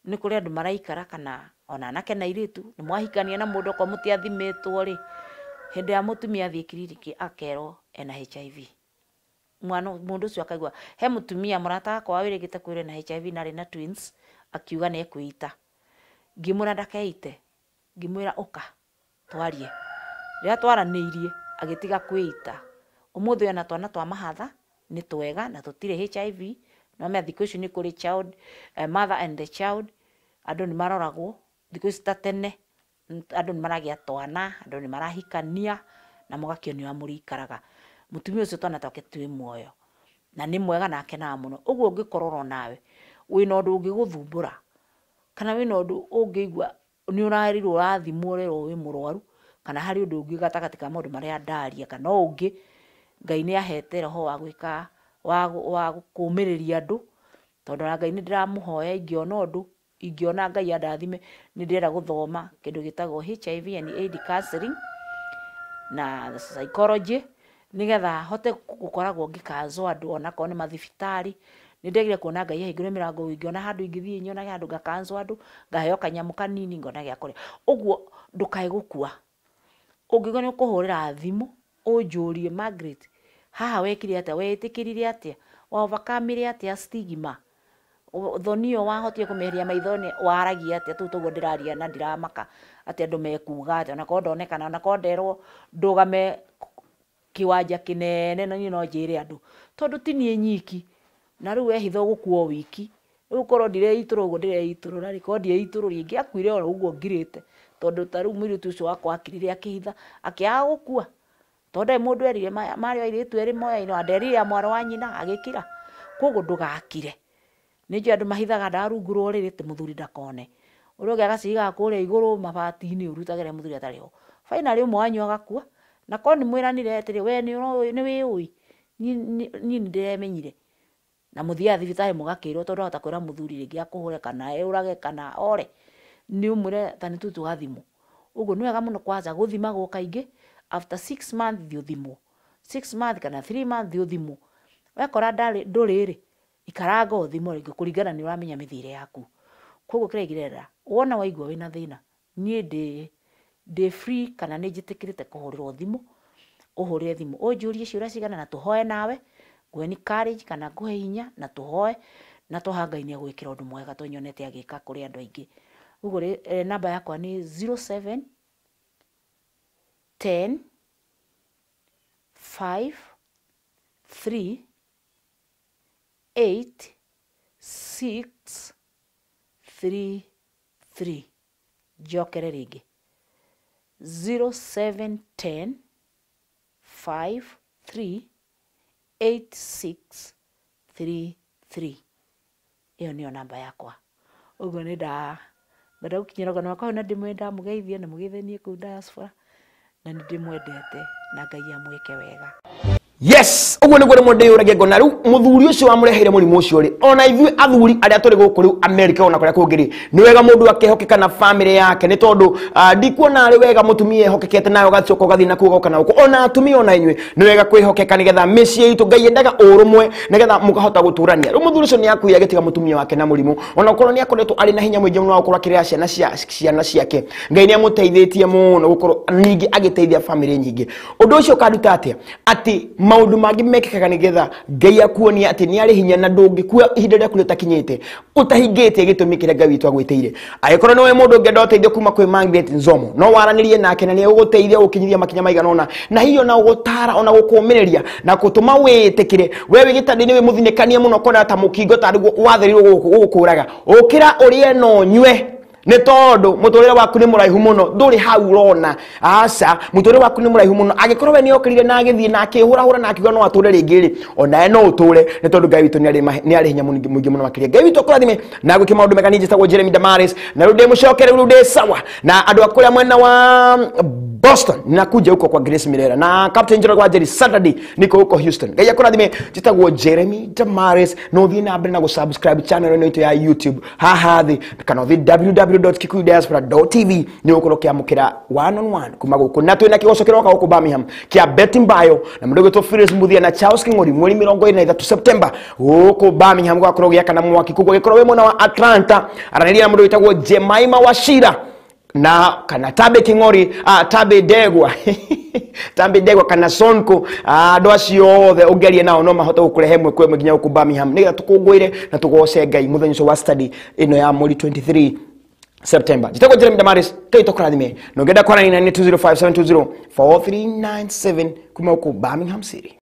nĩ kũrĩ andũ maraikara kana ona anake na airĩtu nĩ mwahikania na mũndũ kwa mũtiathimĩtwo rĩ, hĩndĩ ya mũtumia athiĩ kiriniki akerwo ena HIV. Mũndũ ũcio akaigua he mũtumia mũrata wakwa wĩrĩgĩte kwĩrwo na HIV na arĩ na twins, akiuga nĩ ekwĩita. Ngĩmwĩra ndakeite, ngĩmwĩra ũka twarie. Rĩrĩa twaranĩirie agĩtiga kwĩita. Ũmũthĩ ona twana twa mahatha nĩ twega na tũtirĩ HIV, no me thikũ ici nĩ kũrĩ child mother and the child, andũ nĩ maroragwo thikũ ici ta tene, andũ nĩ maragĩa twana, andũ nĩ marahikania na mũgakĩonio wa mũrikaraga. Mũtumia ũcio twana twake twĩ muoyo na nĩ mwega na akenaga mũno. Ũguo ũngĩkorwo nawe wĩna ũndũ ũngĩgũthumbũra kana wĩna ũndũ ũngĩigua nĩ ũrarirwo ũrathimwo rĩrwo wĩ mũrwaru, kana harĩ ũndũ ũngĩ gatagatĩ ka maũndũ marĩa ndaria kana ũngĩ, Ngai nĩ ahete roho wa gwĩka wa kũmĩrĩria andũ, tondũ na Ngai nĩ ndĩramũhoya ingĩona ũndũ, ingĩona Ngai andathime, nĩ ndĩrenda gũthoma kĩndũ gĩtagwo HIV and AIDS counseling na psychology, nigetha hote gũkoragwo ngĩkanzwo andũ onakorwo nĩ mathibitarĩ. Nĩ ndegire kuona Ngai ahingũre mĩrango, ingĩona handũ ingĩthiĩ nyonage handũ ngakanzwo andũ, ngaheo kanyamũ kanini ngona gĩa kũrĩa. Ũguo ndũkae gũkua. Ũngĩgwa nĩ ũkũhũrĩra thimũ ũnjũrie, Margaret, haha wekire atĩa, wetĩkĩrire atĩa, wa overcome atĩa stigma, thoni ĩyo wahotire kũmeheria maithoni, waragia atĩa. Tũu tũguo ndĩraria na ndiramaka atĩ andũ mekuga atĩa, onakorwo ndonekana, onakorwo nderwo ndũgame kiwanja kinene na no njĩre andũ, tondũ ti niĩ nyiki na rĩu ehitho gũkuo wiki. Rĩu korwo ndireitũrwo ũguo ndireitũrũra, korwo ndieitũrũria ingĩakuire o ũguo ngirĩte, tondũ ta rĩu mũirĩtu ũcio wakwa akirire akĩhitha akĩaga gũkua, tondũ mũndũ erire marĩ wa airĩtu erĩ moya-inĩ, anderire ya mwarĩ wa nyina agĩkira. Koguo ndũgakire. Nĩ njũĩ andũ mahithaga ndawa rungu rwa ũrĩrĩ tĩ mũthuri ndakone, ũrĩa ũngĩ agaciga kũrĩa igũrũ mabati-inĩ ũrutagĩre mũthuri atarĩ ho. Finally ũmwe wanyu agakua, na korwo nĩ mwĩranire atĩrĩ we nĩ wĩũĩ, niĩ nĩndĩremenyire, na mũthiaga thibitarĩ mũgakĩrwo, tondũ ahota kwĩra mũthuri rĩngĩ akũhũre kana ũrage kana ore, nĩ ũmwĩre ta nĩ tũu tũgathimwo. Ũguo nĩ wega mũno kwanza gũthimagwo kaingĩ, after 6 months thiĩ ũthimwo, 6 months kana 3 months thiĩ ũthimwo. Wekora ndũrĩrĩ ikaranga ũthimwo rĩngĩ kũringana nĩ ũramenya mĩthiĩre yaku. Koguo kĩrĩa ingĩrenda, wona waigua wĩna thĩna, niĩ ndĩ free kana nĩ njĩtĩkĩrĩte kũhũrĩrwo thimũ, ũhũrĩre thimũ ũnjũrie ciũria cigana na tũhoe nawe, nguhe ni courage kana nguhe hinya na tũhoe na tũha Ngai nĩ egwĩkĩra ũndũ mwega tũnyonete agĩka kũrĩ andũ aingĩ. Ũguo namba yakwa nĩ 07 10 5 3 8 6 3 3. Njokere rĩngĩ 0710 5 3 8 6 3 3. Ĩyo nĩyo namba yakwa. Ũguo nĩ ngenda gũkinyĩra ũgano wakwa na ndĩmwenda mũgeithie na mũgeithanie kũu diaspora, na nĩ ndĩmwendete na Ngai amwĩke wega. Yes, uguo niguo rĩmwe ndĩyũragia ngona rĩu mũthuri ũcio wamũreheire mũrimũ ũcio rĩ, ona ithuĩ athuri arĩa tũrĩ gũkũ rĩu America ona kũrĩa kũngĩ rĩ, nĩ wega mũndũ akehokeka na family yake, nĩ tondũ ndikuona arĩ wega mũtumia ehokekete nayo gacoka ũgathiĩ na kuoga kana gũkũ. Ona atumia ona inyuĩ nĩ wega kwĩhokeka nĩgetha mĩciĩ itũ Ngai endaga ũrũmwe nĩgetha mũkahota gũtũrania. Rĩu mũthuri ũcio nĩ akuire agĩtiga mũtumia wake na mũrimũ, ona ũkorwo nĩ akoretwo arĩ na hinya mũingĩ mũno wa gũkorwo akĩrera ciana ciake. Ngai nĩ amũteithĩtie mũno gũkorwo ningĩ agĩteithia family nyingĩ. Ũndũ ũcio ũkaruta atĩ maũndũ mangĩ mekĩkaga nĩgetha Ngai akuonia atĩ nĩ arĩ hinya na ndũngĩkua ihinda rĩaku rĩtakinyĩte ũtahingĩtie gĩtũmi kĩrĩa Ngai witũ agwĩtĩire. Angĩkorwo nĩ we mũndũ ũngĩenda ũteithio kuma kwĩ Margaret Nzomo, no waranĩrie nake na nĩ egũgũteithia gũkinyithia makinya maigana ũna, na hihi ona gũtara ona gũkũũmĩrĩria na gũtũma wĩtĩkĩre. We wĩ gĩtanda-inĩ wĩ mũthinĩkanie mũno kona ta mũkingo ta watherirwo gũgũkũraga, ũkĩra ũrĩe na ũnyue, nĩ tondũ mũtũrĩre waku nĩ mũraihu mũno, ndũrĩ hau ũrona. Aca mũtũrĩre waku nĩ mũraihu mũno. Angĩkorwo we nĩ okĩrire na agĩthiĩ na akĩhũrahũra na akiuga no atũre rĩngĩ rĩ, ona no ũtũre, nĩ tondũ Ngai witũ nĩ arĩ hinya mũingĩ mũno makĩria. Ngai witũ akũrathime na gwĩke maũndũ mega. Niĩ njĩtagwo Jeremy Damaris na rĩu ndĩ mũcokere, rĩu ndĩ sawa na andũ akũrĩa mwena wa Boston ninakuja huko kwa Grace Mirera na Captain Njoroge wa Jerry Saturday niko huko Houston. Gaya kuna thime jitagwo Jeremy Damaris no thie na mbere na go subscribe channel ino ya YouTube haha thi kana thi www.kikuyudiaspora.tv ni ukoro kiamukira one on one kuma guku na twina kigocokero ka guku Birmingham kia Betting Bio na mundu gitwo Phyllis Muthia na Charles Kingori mweri 23 September guku Birmingham gwakorwo giakana mwaki kugwo gikorwo we mwana wa Atlanta araniria na mundu gitagwo Jemaima Washira na kana Tabe Kingori Tabe Degwa Tabe Degwa kana Sonko ndo acio the ugerie nao no mahota gukurehe mwe kwe mginya ku Birmingham niga tukungwire na tugoce Ngai muthenyo wa study ino ya mweri 23 September. Jitagwo Jeremy Damaris kaito krathime no ngenda kwana 9205720439 kuma ku Birmingham City.